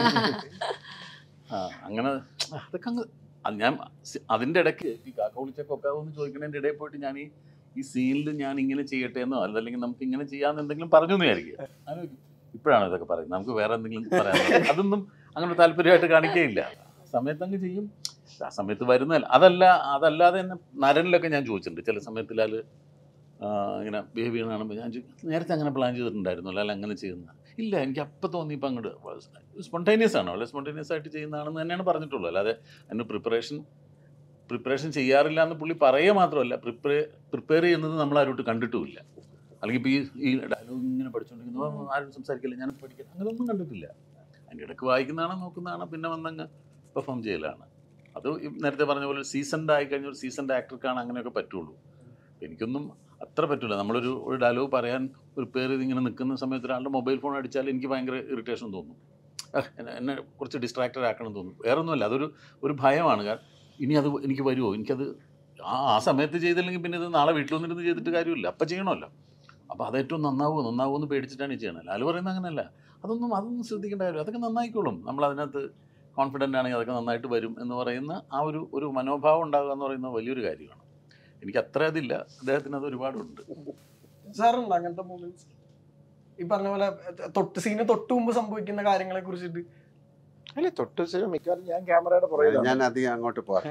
ആ അങ്ങനെ അതൊക്കെ അങ്ങ് ഞാൻ അതിൻ്റെ ഇടയ്ക്ക് ഈ കാക്ക വിളിച്ച കൊക്കാവെന്ന് ചോദിക്കുന്നതിൻ്റെ ഇടയിൽ പോയിട്ട് ഞാൻ ഈ ഈ സീനിൽ ഞാൻ ഇങ്ങനെ ചെയ്യട്ടെ എന്നോ അതല്ലെങ്കിൽ നമുക്ക് ഇങ്ങനെ ചെയ്യാമെന്ന് എന്തെങ്കിലും പറഞ്ഞു എന്ന് വിചാരിക്കുക. ഇപ്പോഴാണ് ഇതൊക്കെ പറയുന്നത്, നമുക്ക് വേറെ എന്തെങ്കിലും പറയാൻ അതൊന്നും അങ്ങനെ താല്പര്യമായിട്ട് കാണിക്കുകയില്ല. സമയത്ത് അങ്ങ് ചെയ്യും, ആ സമയത്ത് വരുന്നതല്ല. അതല്ല അതല്ലാതെ തന്നെ നരനിലൊക്കെ ഞാൻ ചോദിച്ചിട്ടുണ്ട് ചില സമയത്തിൽ ഇങ്ങനെ ബിഹേവ് ചെയ്യുന്ന കാണുമ്പോൾ ഞാൻ നേരത്തെ അങ്ങനെ പ്ലാൻ ചെയ്തിട്ടുണ്ടായിരുന്നു അല്ല അങ്ങനെ ചെയ്യുന്ന ഇല്ല, എനിക്ക് അപ്പം തോന്നിയപ്പോൾ അങ്ങോട്ട് സ്പോണ്ടേനിയസ് ആണ്, വളരെ സ്പോണ്ടേനിയസ് ആയിട്ട് ചെയ്യുന്നതാണെന്ന് തന്നെയാണ് പറഞ്ഞിട്ടുള്ളൂ. അല്ലാതെ അതിന് പ്രിപ്പറേഷൻ പ്രിപ്പറേഷൻ ചെയ്യാറില്ല എന്ന് പുള്ളി പറയുക മാത്രമല്ല, പ്രിപ്പയർ പ്രിപ്പയർ ചെയ്യുന്നത് നമ്മളാരോട്ട് കണ്ടിട്ടുമില്ല. അല്ലെങ്കിൽ ഇപ്പോൾ ഈ ഈ ഡയലോഗ് ഇങ്ങനെ പഠിച്ചുകൊണ്ടിരിക്കുന്നു, ആരും സംസാരിക്കില്ല, ഞാൻ പഠിക്കില്ല, അങ്ങനെയൊന്നും കണ്ടിട്ടില്ല. അതിൻ്റെ ഇടയ്ക്ക് വായിക്കുന്നതാണ്, നോക്കുന്നതാണ്, പിന്നെ വന്നങ്ങ് പെർഫോം ചെയ്യലാണ്. അത് നേരത്തെ പറഞ്ഞ പോലെ സീസൺഡ് ആയി കഴിഞ്ഞ ഒരു സീസൺഡ് ആക്ടർക്കാണ് അങ്ങനെയൊക്കെ പറ്റുള്ളൂ. എനിക്കൊന്നും അത്ര പറ്റില്ല. നമ്മളൊരു ഒരു ഡയലോഗ് പറയാൻ പ്രിപ്പയർ ചെയ്ത് ഇങ്ങനെ നിൽക്കുന്ന സമയത്ത് ഒരാളുടെ മൊബൈൽ ഫോൺ അടിച്ചാൽ എനിക്ക് ഭയങ്കര ഇറിറ്റേഷൻ തോന്നും, എന്നെ കുറച്ച് ഡിസ്ട്രാക്റ്റഡ് ആക്കണം തോന്നും. വേറെ ഒന്നുമല്ല, അതൊരു ഒരു ഭയമാണ്. കാരണം ഇനി അത് എനിക്ക് വരുമോ, എനിക്കത് ആ ആ സമയത്ത് ചെയ്തില്ലെങ്കിൽ പിന്നെ ഇത് നാളെ വീട്ടിൽ വന്നിരുന്ന് ചെയ്തിട്ട് കാര്യമില്ല, അപ്പം ചെയ്യണമല്ലോ. അപ്പോൾ അതേറ്റവും നന്നാവുമോ നന്നാവുമോ എന്ന് പേടിച്ചിട്ടാണ് ഈ ചെയ്യണത്. ലാൽ പറയുന്നത് അങ്ങനെയല്ല, അതൊന്നും അതൊന്നും ശ്രദ്ധിക്കേണ്ട കാര്യം, അതൊക്കെ നന്നായിക്കോളും, നമ്മളതിനകത്ത് കോൺഫിഡൻ്റ് ആണെങ്കിൽ അതൊക്കെ നന്നായിട്ട് വരും എന്ന് പറയുന്ന ആ ഒരു ഒരു മനോഭാവം ഉണ്ടാകുക എന്ന് പറയുന്നത് വലിയൊരു കാര്യമാണ്. എനിക്ക് അത്ര അതില്ല, അദ്ദേഹത്തിന് അത് ഒരുപാടുണ്ട്. സാറുണ്ട് അങ്ങനത്തെ മൂമെന്റ്സ് ഈ പറഞ്ഞ പോലെ തൊട്ട് സീന് തൊട്ട് മുമ്പ് സംഭവിക്കുന്ന കാര്യങ്ങളെ കുറിച്ചിട്ട്? അല്ലെ തൊട്ട് സീൻ മിക്കവാറും ഞാൻ ക്യാമറയുടെ പുറകിലാണ്, ഞാൻ അധികം അങ്ങോട്ട് പോകാം.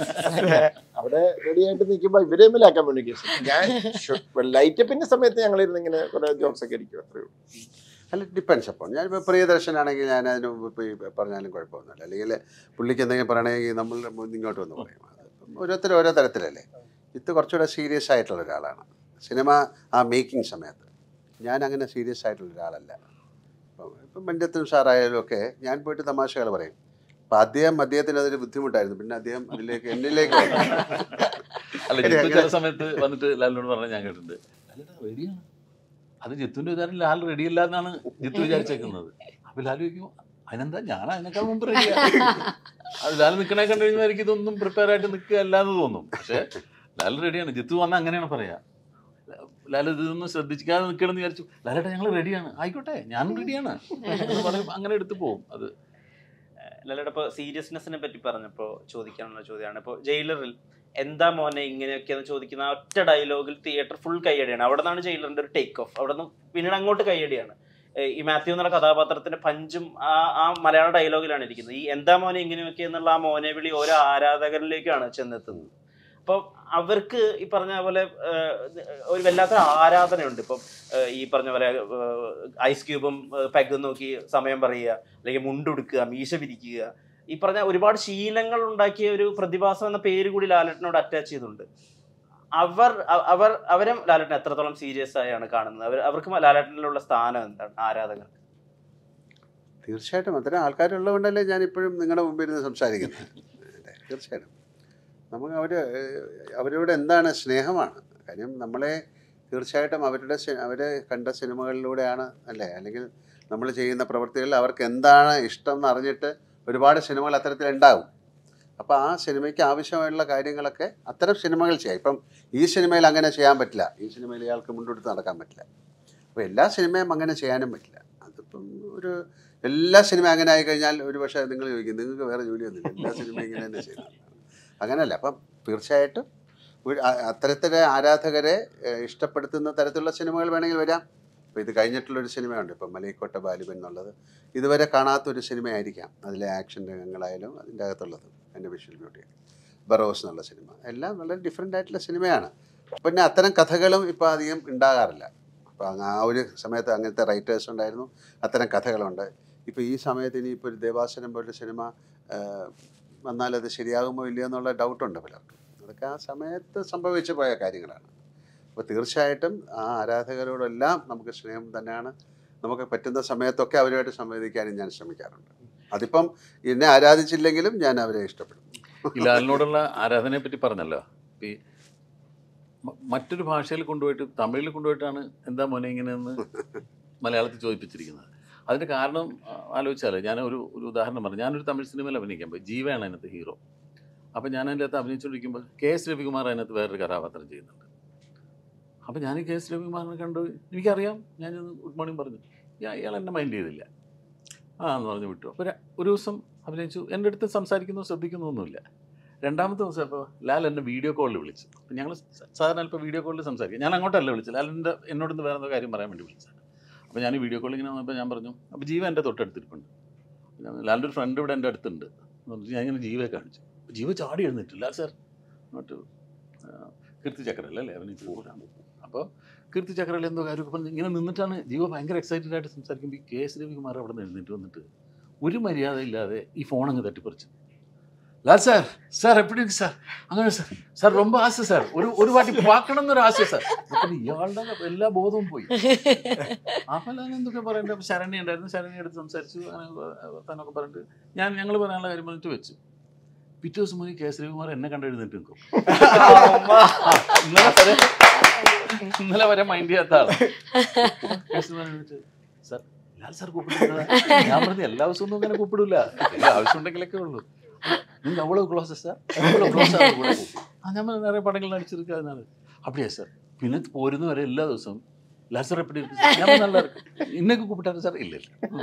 അവിടെ റെഡി ആയിട്ട് നിൽക്കുമ്പോൾ ഇവരെ തമ്മിലാ കമ്മ്യൂണിക്കേഷൻ. ഞാൻ ലൈറ്റപ്പിന്റെ സമയത്ത് ഞങ്ങൾ ഇരുന്ന് ഇങ്ങനെ കുറെ ജോക്സ് ഒക്കെ അടിക്കും, അത്രയേ ഉള്ളൂ. അല്ല, ഡിപ്പെൻസ് അപ്പോൾ ഞാനിപ്പോൾ പ്രിയദർശനാണെങ്കിൽ ഞാൻ അതിന് മുമ്പ് ഇപ്പോൾ പറഞ്ഞാലും കുഴപ്പമൊന്നുമില്ല. അല്ലെങ്കിൽ പുള്ളിക്ക് എന്തെങ്കിലും പറയണമെങ്കിൽ നമ്മൾ ഇങ്ങോട്ട് വന്ന് പറയും. അത് ഓരോരുത്തരും ഓരോ തരത്തിലല്ലേ. ഇത് കുറച്ചുകൂടെ സീരിയസ് ആയിട്ടുള്ള ഒരാളാണ് സിനിമ ആ മേക്കിംഗ് സമയത്ത്. ഞാൻ അങ്ങനെ സീരിയസ് ആയിട്ടുള്ള ഒരാളല്ല. ഇപ്പം ഇപ്പം മന്യത്തും സാറായാലും ഒക്കെ ഞാൻ പോയിട്ട് തമാശകൾ പറയും. അപ്പം അദ്ദേഹം അദ്ദേഹത്തിന് അതൊരു ബുദ്ധിമുട്ടായിരുന്നു, പിന്നെ അദ്ദേഹം അതിലേക്ക് എന്നിലേക്ക് അല്ല, ജിത്തു ചില സമയത്ത് വന്നിട്ട് ലാലിനോട് പറഞ്ഞാൽ ഞാൻ കേട്ടിട്ടുണ്ട്, ലാലേട്ടാ റെഡിയാണ്, അത് ജിത്തുവിൻ്റെ വിചാരം ലാൽ റെഡിയല്ല എന്നാണ് ജിത്തു വിചാരിച്ചേക്കുന്നത്. അപ്പം ലാൽ ചോദിക്കും അതിനെന്താ, ഞാൻ അതിനേക്കാൾ മുമ്പ് റെഡിയാണ്. അത് ലാൽ നിൽക്കണേ കണ്ടു കഴിഞ്ഞാൽ എനിക്ക് ഇതൊന്നും പ്രിപ്പയർ ആയിട്ട് നിൽക്കുക അല്ല എന്ന് തോന്നും. പക്ഷേ ലാൽ റെഡിയാണ്. ജിത്തു വന്നാൽ അങ്ങനെയാണ് പറയാ, ലാൽ ഇതൊന്നും ശ്രദ്ധിക്കാതെ നിൽക്കണമെന്ന് വിചാരിച്ചു, ലാലേട്ടാ ഞങ്ങൾ റെഡിയാണ്, ആയിക്കോട്ടെ ഞാനും റെഡിയാണ് പറയും, അങ്ങനെ എടുത്തു പോകും. അത് ലാലേട്ടാ ഇപ്പോൾ സീരിയസ്നെസ്സിനെ പറ്റി പറഞ്ഞപ്പോൾ ചോദിക്കാനുള്ള ചോദ്യമാണ്. ഇപ്പോൾ ജയിലറിൽ എന്താ മോനെ ഇങ്ങനെയൊക്കെയെന്ന് ചോദിക്കുന്ന ആ ഒറ്റ ഡയലോഗിൽ തിയേറ്റർ ഫുൾ കയ്യടിയാണ്. അവിടെ നിന്നാണ് ജയിലറിന്റെ ഒരു ടേക്ക് ഓഫ്. അവിടെ നിന്ന് പിന്നീട് അങ്ങോട്ട് കയ്യടിയാണ്. ഈ മാത്യു എന്നുള്ള കഥാപാത്രത്തിന്റെ പഞ്ചും ആ ആ മലയാള ഡയലോഗിലാണ് ഇരിക്കുന്നത്. ഈ എന്താ മോനെ ഇങ്ങനെയൊക്കെ എന്നുള്ള ആ മോനെ വിളി ഓരോ ആരാധകരിലേക്കാണ് ചെന്നെത്തുന്നത്. അപ്പോൾ അവർക്ക് ഈ പറഞ്ഞ പോലെ ഒരു വല്ലാത്ത ആരാധനയുണ്ട്. ഇപ്പം ഈ പറഞ്ഞ പോലെ ഐസ് ക്യൂബും പെഗും നോക്കി സമയം പറയുക, അല്ലെങ്കിൽ മുണ്ടുടുക്കുക, മീശ പിരിക്കുക, ഈ പറഞ്ഞ ഒരുപാട് ശീലങ്ങൾ ഉണ്ടാക്കിയ ഒരു പ്രതിഭാസം എന്ന പേര് കൂടി ലാലേട്ടനോട് അറ്റാച്ച് ചെയ്തിട്ടുണ്ട്. അവർ അവർ അവരെ ലാലേട്ടൻ എത്രത്തോളം സീരിയസ് ആയാണ് കാണുന്നത്? അവർ അവർക്ക് ലാലേട്ടനിലുള്ള സ്ഥാനം എന്താണ് ആരാധകർക്ക്? തീർച്ചയായിട്ടും അത്തരം ആൾക്കാരുള്ളതുകൊണ്ടല്ലേ ഞാൻ ഇപ്പോഴും നിങ്ങളുടെ മുമ്പിൽ നിന്ന് സംസാരിക്കുന്നത്. തീർച്ചയായിട്ടും നമുക്ക് അവർ അവരോട് എന്താണ് സ്നേഹമാണ്. കാര്യം നമ്മളെ തീർച്ചയായിട്ടും അവരുടെ അവരെ കണ്ട സിനിമകളിലൂടെയാണ് അല്ലേ, അല്ലെങ്കിൽ നമ്മൾ ചെയ്യുന്ന പ്രവൃത്തികളിൽ അവർക്ക് എന്താണ് ഇഷ്ടം എന്ന് അറിഞ്ഞിട്ട് ഒരുപാട് സിനിമകൾ അത്തരത്തിലുണ്ടാകും. അപ്പോൾ ആ സിനിമയ്ക്ക് ആവശ്യമായുള്ള കാര്യങ്ങളൊക്കെ അത്തരം സിനിമകൾ ചെയ്യാം. ഇപ്പം ഈ സിനിമയിൽ അങ്ങനെ ചെയ്യാൻ പറ്റില്ല, ഈ സിനിമയിൽ ഇയാൾക്ക് മുണ്ടെടുത്ത് നടക്കാൻ പറ്റില്ല. അപ്പോൾ എല്ലാ സിനിമയും അങ്ങനെ ചെയ്യാനും പറ്റില്ല. അതിപ്പം ഒരു എല്ലാ സിനിമ അങ്ങനെ ആയിക്കഴിഞ്ഞാൽ ഒരു പക്ഷേ നിങ്ങൾ ചോദിക്കും നിങ്ങൾക്ക് വേറെ ജോലിയൊന്നുമില്ല, എല്ലാ സിനിമയും ഇങ്ങനെ തന്നെ ചെയ്യുന്നത്. അങ്ങനെയല്ല. അപ്പം തീർച്ചയായിട്ടും അത്തരത്തിലെ ആരാധകരെ ഇഷ്ടപ്പെടുത്തുന്ന തരത്തിലുള്ള സിനിമകൾ വേണമെങ്കിൽ വരാം. അപ്പോൾ ഇത് കഴിഞ്ഞിട്ടുള്ളൊരു സിനിമയുണ്ട് ഇപ്പം മലൈക്കോട്ട ബാലിബൻ എന്നുള്ളത്, ഇതുവരെ കാണാത്തൊരു സിനിമയായിരിക്കാം. അതിലെ ആക്ഷൻ രംഗങ്ങളായാലും അതിൻ്റെ അകത്തുള്ളത്, അതിൻ്റെ വിഷ്വൽ ബ്യൂട്ടി. ബറോസ് എന്നുള്ള സിനിമ എല്ലാം വളരെ ഡിഫറെൻ്റ് ആയിട്ടുള്ള സിനിമയാണ്. പിന്നെ അത്തരം കഥകളും ഇപ്പോൾ അധികം ഉണ്ടാകാറില്ല. അപ്പോൾ ആ ഒരു സമയത്ത് അങ്ങനത്തെ റൈറ്റേഴ്സ് ഉണ്ടായിരുന്നു, അത്തരം കഥകളുണ്ട്. ഇപ്പോൾ ഈ സമയത്ത് ഇനിയിപ്പോൾ ഒരു ദേവാസുരം പോലൊരു സിനിമ വന്നാലത് ശരിയാകുമോ ഇല്ലയോ എന്നുള്ള ഡൗട്ടുണ്ട് പലർക്കും. അതൊക്കെ ആ സമയത്ത് സംഭവിച്ചു പോയ കാര്യങ്ങളാണ്. അപ്പോൾ തീർച്ചയായിട്ടും ആ ആരാധകരോടെല്ലാം നമുക്ക് സ്നേഹം തന്നെയാണ്. നമുക്ക് പറ്റുന്ന സമയത്തൊക്കെ അവരുമായിട്ട് സംവദിക്കാനും ഞാൻ ശ്രമിക്കാറുണ്ട്. അതിപ്പം എന്നെ ആരാധിച്ചില്ലെങ്കിലും ഞാൻ അവരെ ഇഷ്ടപ്പെടും. ഈ ലാലിനോടുള്ള ആരാധനയെ പറ്റി പറഞ്ഞല്ലോ. ഈ മറ്റൊരു ഭാഷയിൽ കൊണ്ടുപോയിട്ട് തമിഴിൽ കൊണ്ടുപോയിട്ടാണ് എന്താ മോനെ ഇങ്ങനെയെന്ന് മലയാളത്തിൽ ചോദിപ്പിച്ചിരിക്കുന്നത്. അതിൻ്റെ കാരണം ആലോചിച്ചാൽ ഞാൻ ഒരു ഒരു ഉദാഹരണം പറഞ്ഞു. ഞാനൊരു തമിഴ് സിനിമയിൽ അഭിനയിക്കാൻ പോയി. ജീവയാണ് അതിനകത്ത് ഹീറോ. അപ്പോൾ ഞാൻ അതിൻ്റെ അകത്ത് അഭിനയിച്ചുകൊണ്ടിരിക്കുമ്പോൾ കെ എസ് രവികുമാർ അതിനകത്ത് വേറൊരു കഥാപാത്രം ചെയ്യുന്നുണ്ട്. അപ്പോൾ ഞാൻ ഈ കെ എസ് രവികുമാറിനെ കണ്ടു. എനിക്കറിയാം. ഞാൻ ഗുഡ് മോർണിംഗ് പറഞ്ഞു. ഇയാൾ എന്നെ മൈൻഡ് ചെയ്തില്ല. ആ എന്ന് പറഞ്ഞ് വിട്ടു. അപ്പോൾ ഒരു ദിവസം അഭിനയിച്ചു. എൻ്റെ അടുത്ത് സംസാരിക്കുന്നു, ശ്രദ്ധിക്കുന്നൊന്നുമില്ല. രണ്ടാമത്തെ ദിവസം അപ്പോൾ ലാൽ എന്നെ വീഡിയോ കോളിൽ വിളിച്ചു. അപ്പോൾ ഞങ്ങൾ സാധാരണ ഇപ്പോൾ വീഡിയോ കോളിൽ സംസാരിക്കും. ഞാൻ അങ്ങോട്ടല്ല വിളിച്ചത്. ലാലിൻ്റെ എന്നോടൊന്ന് വേറെ എന്തോ കാര്യം പറയാൻ വേണ്ടി വിളിച്ചത്. അപ്പോൾ ഞാൻ ഈ വീഡിയോ കോളിൽ ഇങ്ങനെ വന്നപ്പോൾ ഞാൻ പറഞ്ഞു, അപ്പോൾ ജീവ എൻ്റെ തൊട്ടടുത്തിരിപ്പുണ്ട്. ലാലിൻ്റെ ഒരു ഫ്രണ്ട് ഇവിടെ എൻ്റെ അടുത്തുണ്ട്. ഞാൻ ഇങ്ങനെ ജീവയെ കാണിച്ചു. ജീവ ചാടി എഴുന്നിട്ട് ലാൽ സാർ അങ്ങോട്ട് കീർത്തി ചക്രല്ലേ അല്ലേ അഭിനയിച്ച് പോകാൻ. അപ്പോൾ കീർത്തി ചക്രയിൽ എന്തോ കാര്യമൊക്കെ പറഞ്ഞ് ഇങ്ങനെ നിന്നിട്ടാണ് ജീവ ഭയങ്കര എക്സൈറ്റഡ് ആയിട്ട് സംസാരിക്കുമ്പോൾ ഈ കെ എസ് രവികുമാർ അവിടെ നിന്ന് എഴുന്നേറ്റ് വന്നിട്ട് ഒരു മര്യാദ ഇല്ലാതെ ഈ ഫോൺ അങ്ങ് തട്ടിപ്പറിച്ചു. ലാൽ സാർ സാർ എപ്പടി ഇருக்கு സാർ അങ്ങനെ സാർ സാർ ரொம்ப ആശ സാർ ഒരു ഒരു വാട്ടി പാക്കണം എന്നൊരു ആശ സാർ. അപ്പം ഇയാളുടെ എല്ലാ ബോധവും പോയി. അപ്പോൾ ഞാൻ എന്തൊക്കെ പറയണ്ട. ശരണ്യ ഉണ്ടായിരുന്നു. ശരണ്യ എടുത്ത് സംസാരിച്ചു. തന്നൊക്കെ പറഞ്ഞിട്ട് ഞാൻ ഞങ്ങൾ പറയാനുള്ള കാര്യം പറഞ്ഞിട്ട് വെച്ചു. പിറ്റേ ദിവസം മുതൽ കെ എസ് രവികുമാർ എന്നെ കണ്ടെഴുന്നിട്ട് നിൽക്കും. ഇന്നലെ വരെ ഇന്നലെ വരെ മൈൻഡ് ചെയ്യാത്ത ആള് K S Ravikumar sir Lal sir കൂപ്പിടുന്നതാ. ഞാൻ പറഞ്ഞു എല്ലാ ദിവസവും ഒന്നും അങ്ങനെ കൂപ്പിടില്ല. എല്ലാ ആവശ്യം ഉണ്ടെങ്കിലൊക്കെ ഉള്ളൂ. നിങ്ങൾ அவ்வளோ க்ளோஸா சார் அவ்வளோ க்ளோஸாக கூட நம்ம நிறைய படங்கள் நடிச்சிருக்கு. அதனால அப்படியா சார் പിന്നെ പോരുന്ന വരെ എല്ലാ ദിവസവും ലാൽ സാർ എപ്പടി ഇருக்கு ഞാൻ நல்லா இருக்கு இன்னைக்கு கூப்பிட்டாரு சார் இல்லை இல்லை